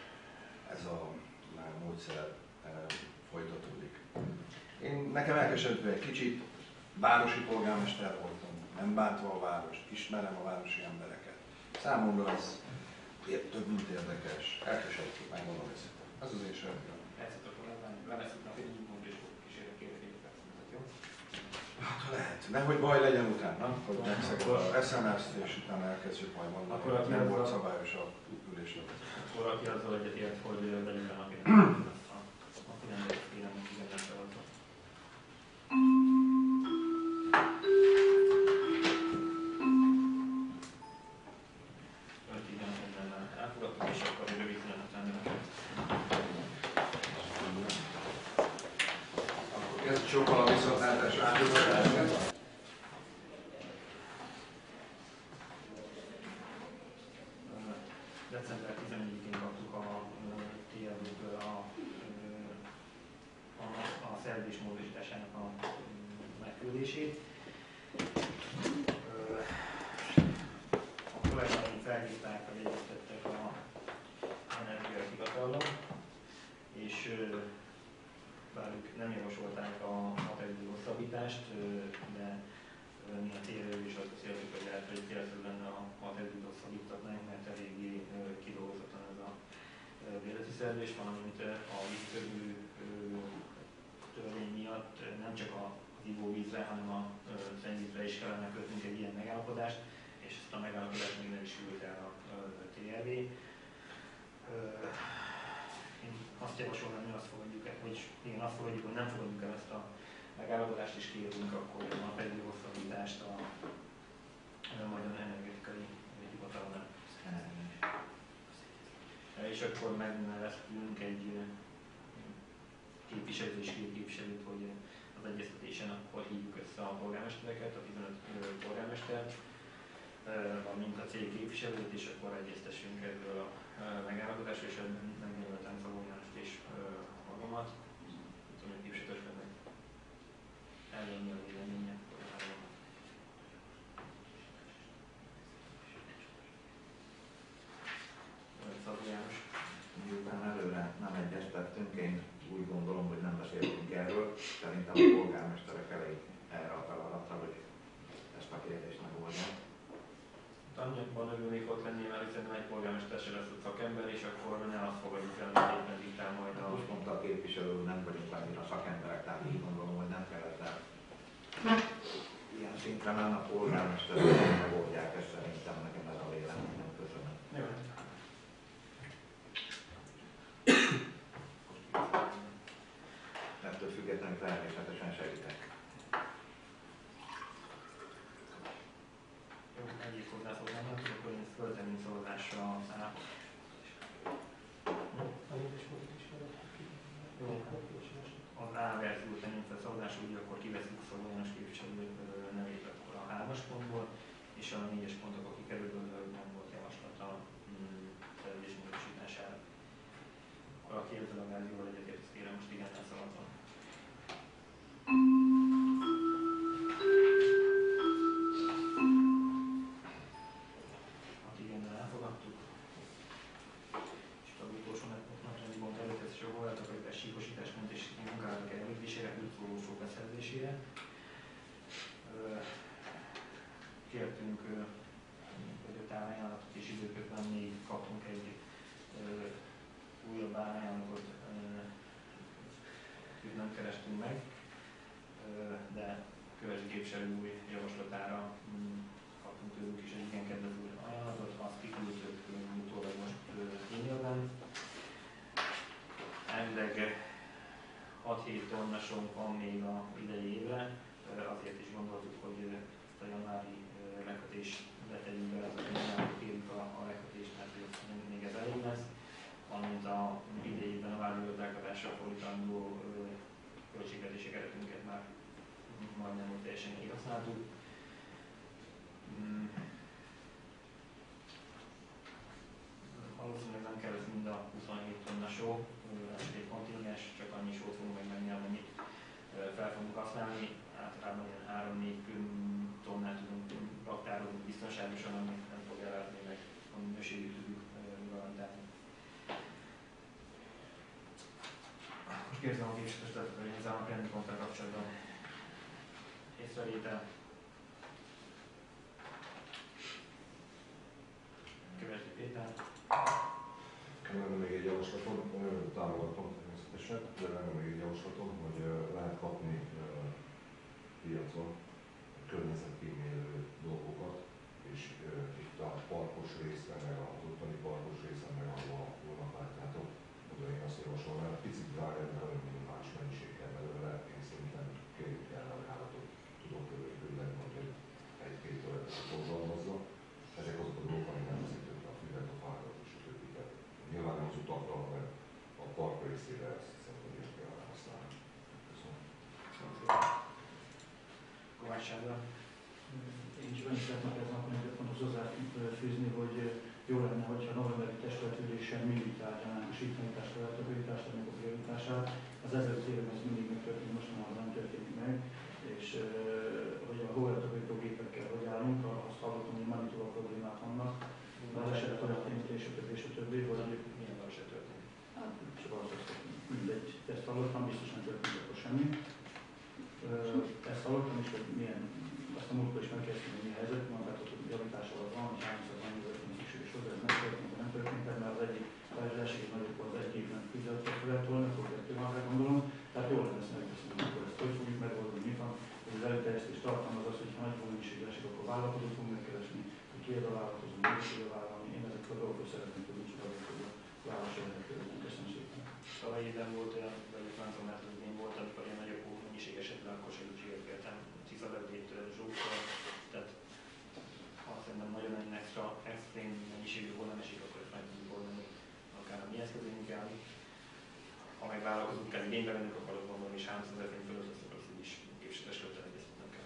ez a módszer e, folytatódik. Én nekem elkeserítő egy kicsit, városi polgármester voltam, nem bántva a várost, ismerem a városi embereket. Számomra ez több, mint érdekes. Elkeserítő, megmondom őszintén. Ez az én sajátja.
Percet akkor leveszünk a fényünkből és kísérlek két fél percet, jó?
Hát ha lehet. Nehogy baj legyen utána, hogy megszeged az es em es-t, és utána elkezdjük majd mondani,
akkor
hogy nem volt szabályos a ülésnek.
Akkor aki azzal egyetért, hogy vegyük a napi rendet, azt a napi rendet kérem, hogy igen, szavazza. Öt igen, mindennel elfogadtuk, és akkor egy rövid szünetet tenni neked.
Akkor kezdjük sokkal a viszontlátás átadását.
december tizenegyedikén kaptuk a té el bé-ből a, a, a szerződés módosításának a megküldését. A kollégáim felhívták, hogy egyeztettek a Energiai Hivatallal, és bár ők nem javasolták a határidő hosszabbítást, de mi a célról is azt beszéltük, hogy lehet, hogy célszerű lenne a határidőt hosszabbítatnánk, mert eléggé kidolgozatlan ez a bérleti szerződés, valamint a vízkörű törvény miatt nem csak az ivóvízre, hanem a szennyvízre is kellene kötnünk egy ilyen megállapodást, és ezt a megállapodást még nem is küldte el a té el bé. Én azt javasolom, hogy mi azt fogadjuk el, hogy igen, azt fogadjuk, hogy nem fogadjuk el ezt a megállapodást, és kérünk akkor a pedig hosszabbítást a Magyar Energetikai Hivatalnak. És akkor megneveztünk egy képviselőt és két képviselőt, hogy az egyeztetésen akkor hívjuk össze a polgármestereket, a tizenöt polgármestert, valamint a cég képviselőt, és akkor egyeztessünk erről a megállapodásról, és ebben megjelöltem Szabó Jánost és magamat. Tudom, hogy képviselőtestületnek elvenni a véleménye. Szabó János.
Miután előre nem egyeztettünk, én úgy gondolom, hogy nem beszéltünk erről. Szerintem a polgármesterek elég erre a feladatra, hogy ezt a kérdést megoldják.
Annyiban örülnék ott lenni, mert szerintem egy polgármester se lesz a szakember, és akkor ne azt fogadjuk el, hogy éppen diktál majd a...
Most mondta a képviselő, nem vagyunk annyira szakemberek, tehát így gondolom, hogy nem kell ezzel ilyen szintre menni a polgármesterek, megoldják ezt, szerintem nekem ez a véleményem. Köszönöm.
Jó.
Ettől függetlenül természetesen segítek.
Jó, egyéb hozzászólás nem tudok, hogy ezt föltenném szavazásra át. Az A verziót tennénk fel szavazásra, úgy akkor kiveszünk szavazásra. kértünk vagy öt ajánlatot, és időközben még kaptunk egy ö, újabb ajánlatot, őt nem kerestünk meg, ö, de Kövesi képviselő új javaslatára m, kaptunk tőlük is egy igen kedvező ajánlatot, azt kiküldtük utólag most e-mailben. Elvileg hat-hét tonnasunk van még a idei évre, azért is gondoltuk, hogy ezt a januári lekötés letegyünk be, az a januári kérjük a, a lekötést, mert még ez elég lesz, valamint a idei évben a várőgazdálkodásra fordítandó költségvetési keretünket már majdnem úgy teljesen kihasználtuk. Hmm. Valószínűleg nem kell ez mind a huszonhét tonna só, ez egy kontingens, csak annyi sót fogunk megvenni, amennyit fel fogunk használni. Általában ilyen három-négy tonnát tudunk raktárolni biztonságosan, amit nem fog elárni, meg a minőségét tudjuk garantálni. Most kérdezem a képviselőt, hogy ezzel a rendi ponttal kapcsolatban észrevétel. Kövesi Péter.
Lenne még egy javaslatom, támogatom természetesen, de lenne még egy javaslatom, hogy lehet kapni piacon környezetkímélő dolgokat, és itt a parkos részben, meg az ottani parkos részben, meg ahol jónak látjátok, oda én azt javasolnám, picit drágább, mert olyan minimális mennyiség kell belőle, én szerintem kérjük el a ajánlatot, tudok küldeni, hogy egy-két olyat forgalmazza. Ezek azok a dolgok, amik nem veszik a füvet, a fákat és a többiket. Nyilván nem az utakra, hanem a park részére ezt hiszem, hogy jön kell használni. Köszönöm.
Kovács Sándor.
Én is annyit szeretnék ezen a pontot fontos hozzáfűzni, hogy jó lenne, hogyha a novemberi testületülésen mindig tárgyalnánk a síkmerítást, a takarítását, a prioritását. Az ezelőtt évben ez mindig megtörtént, mostanában nem történik meg, és hogy a hóeltakarító gépekkel hogy állunk, azt hallottam, hogy Manitoba problémák vannak, baleset történt, és a többi, és a többi, hogy
milyen baleset történt?
Hát, csak az, mindegy, ezt hallottam, biztos nem történt akkor semmi. Ezt hallottam is, hogy milyen, azt a múltkor is megkezdtem, hogy mi a helyzet, mondtátok, hogy javítása az van, hogy hányszor van, hogy történik szükséges hozzá, ez nem történik, nem történik, mert az egyik társadalás egy nagyobb az egy évben fizetett feltolni, akkor kettő van rá gondolom. Tehát jól lenne ezt megbeszélni, akkor ezt hogy fogjuk megoldani, mi van, hogy az előterjesztés tartalmaz az, hogy ha nagy mennyiségre esik, akkor vállalkozót fogunk megkeresni, hogy ki az a vállalkozó, mi is a vállalni. Én ezekkel a dolgokról szeretném tudni, csak azok, hogy a válaszol lehet körülni. Köszönöm szépen.
Tavaly évben volt olyan, vagy a transformátorban volt, amikor ilyen nagyobb mennyiség esetben akkor segítséget kértem Tiszalevlétől, Zsóktól, tehát ha szerintem nagyon egy extra, extrém mennyiségű hol nem esik, akkor ezt meg tudjuk oldani, akár a mi eszközünk kell. Ha meg vállalkozunk kell igénybe vennünk, akkor azt gondolom, és háromszázezer forint fölött azt akkor így is képviselőtől egyeztetnem kell.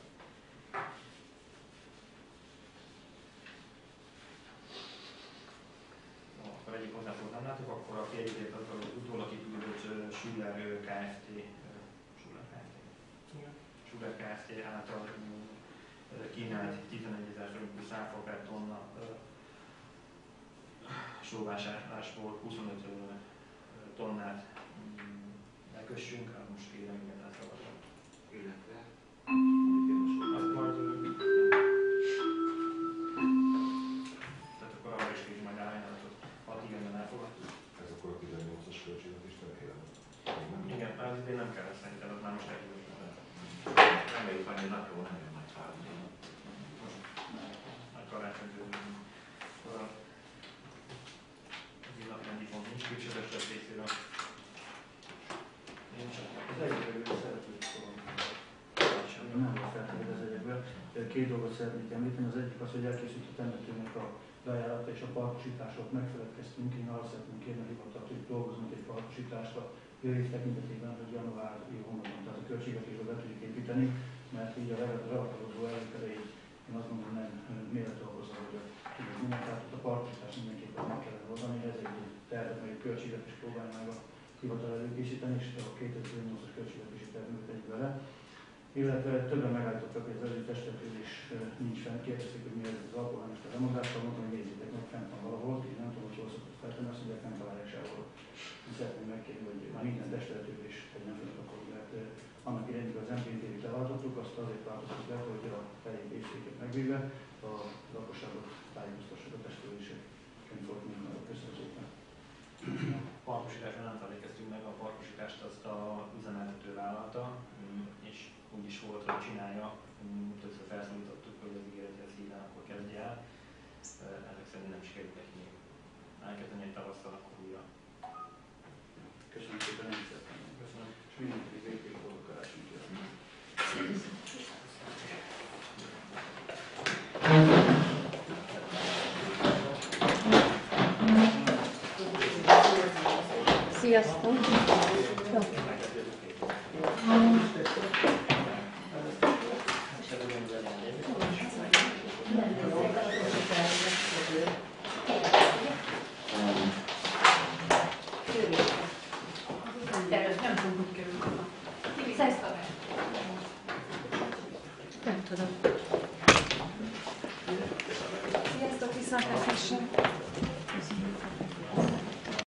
No, akkor egyik hozzászót nem látok, akkor a kérdését az az utólag kiküldött Schuller Kft. Schuller Kft. Schuller Kft. Által kínált tizenegyezer forint plusz áfa per tonna sóvásárlásból huszonöt tonnát megkössünk, hát most kérem, igen, elszavazom.
Illetve
Azt majd... Tehát akkor arra is kérjük majd ajánlatot, hat igennel elfogadtuk.
Ez akkor a tizennyolcas költségvetést remélem.
Igen, az idén nem kell, szerintem az már most elhívjuk.
Reméljük annyi napról nem jön majd három.
Most nagy karácsony közül. Ez naprendi pont nincs képviselőtől részéről. Nincs.
Az egyikről szeretnék szólni. Nem volt feltétlenül az egyikből. Két dolgot szeretnék említeni. Az egyik az, hogy elkészült a temetőnek a bejárata és a parkosítások megfeledkeztünk. Én arra szeretném kérni a hivatalt, hogy dolgozunk egy parkosítást a jövő év tekintetében, hogy januári hónapban, tehát a költségvetésbe be tudjuk építeni, mert így a legalábbadó előkere így én azt mondom, nem méltó ahhoz, hogy tudjuk mindent, tehát a parkosítást mindenképpen meg kellene oldani, ez egy tervet, meg egy költségvetés próbálja meg a hivatal előkészíteni, és a kétezer-tizennyolcas költségvetési tervet tegyük bele. Illetve többen megállítottak, hogy az előtestületülés nincs fent, kérdezték, hogy mi ez az alkoholmester lemondással, mondtam, hogy nézzétek meg, fent van valahol, így nem tudom, hogy hol szokott feltenni, azt mondják, nem találják sehol. Szeretném megkérni, hogy már minden testületülés tegyen fel akkor, mert annak irányítva az em pé té-t leváltottuk, azt azért változtuk le, hogy a fejépészéket megvéve, a
parkosításra nem feledkeztünk meg, a parkosítást azt a üzemeltető vállalta, és úgy is volt, hogy csinálja. Többször felszólítottuk, hogy az ígérethez híven akkor kezdje el. Ezek szerint nem sikerült neki elkezdeni egy tavasszal, akkor újra.
Köszönöm szépen, én szeretném.
Köszönöm.
És mindenkinek végül boldog karácsonyt kívánok.
Sziasztok! Nem tudom. Sziasztok, viszontlátásra!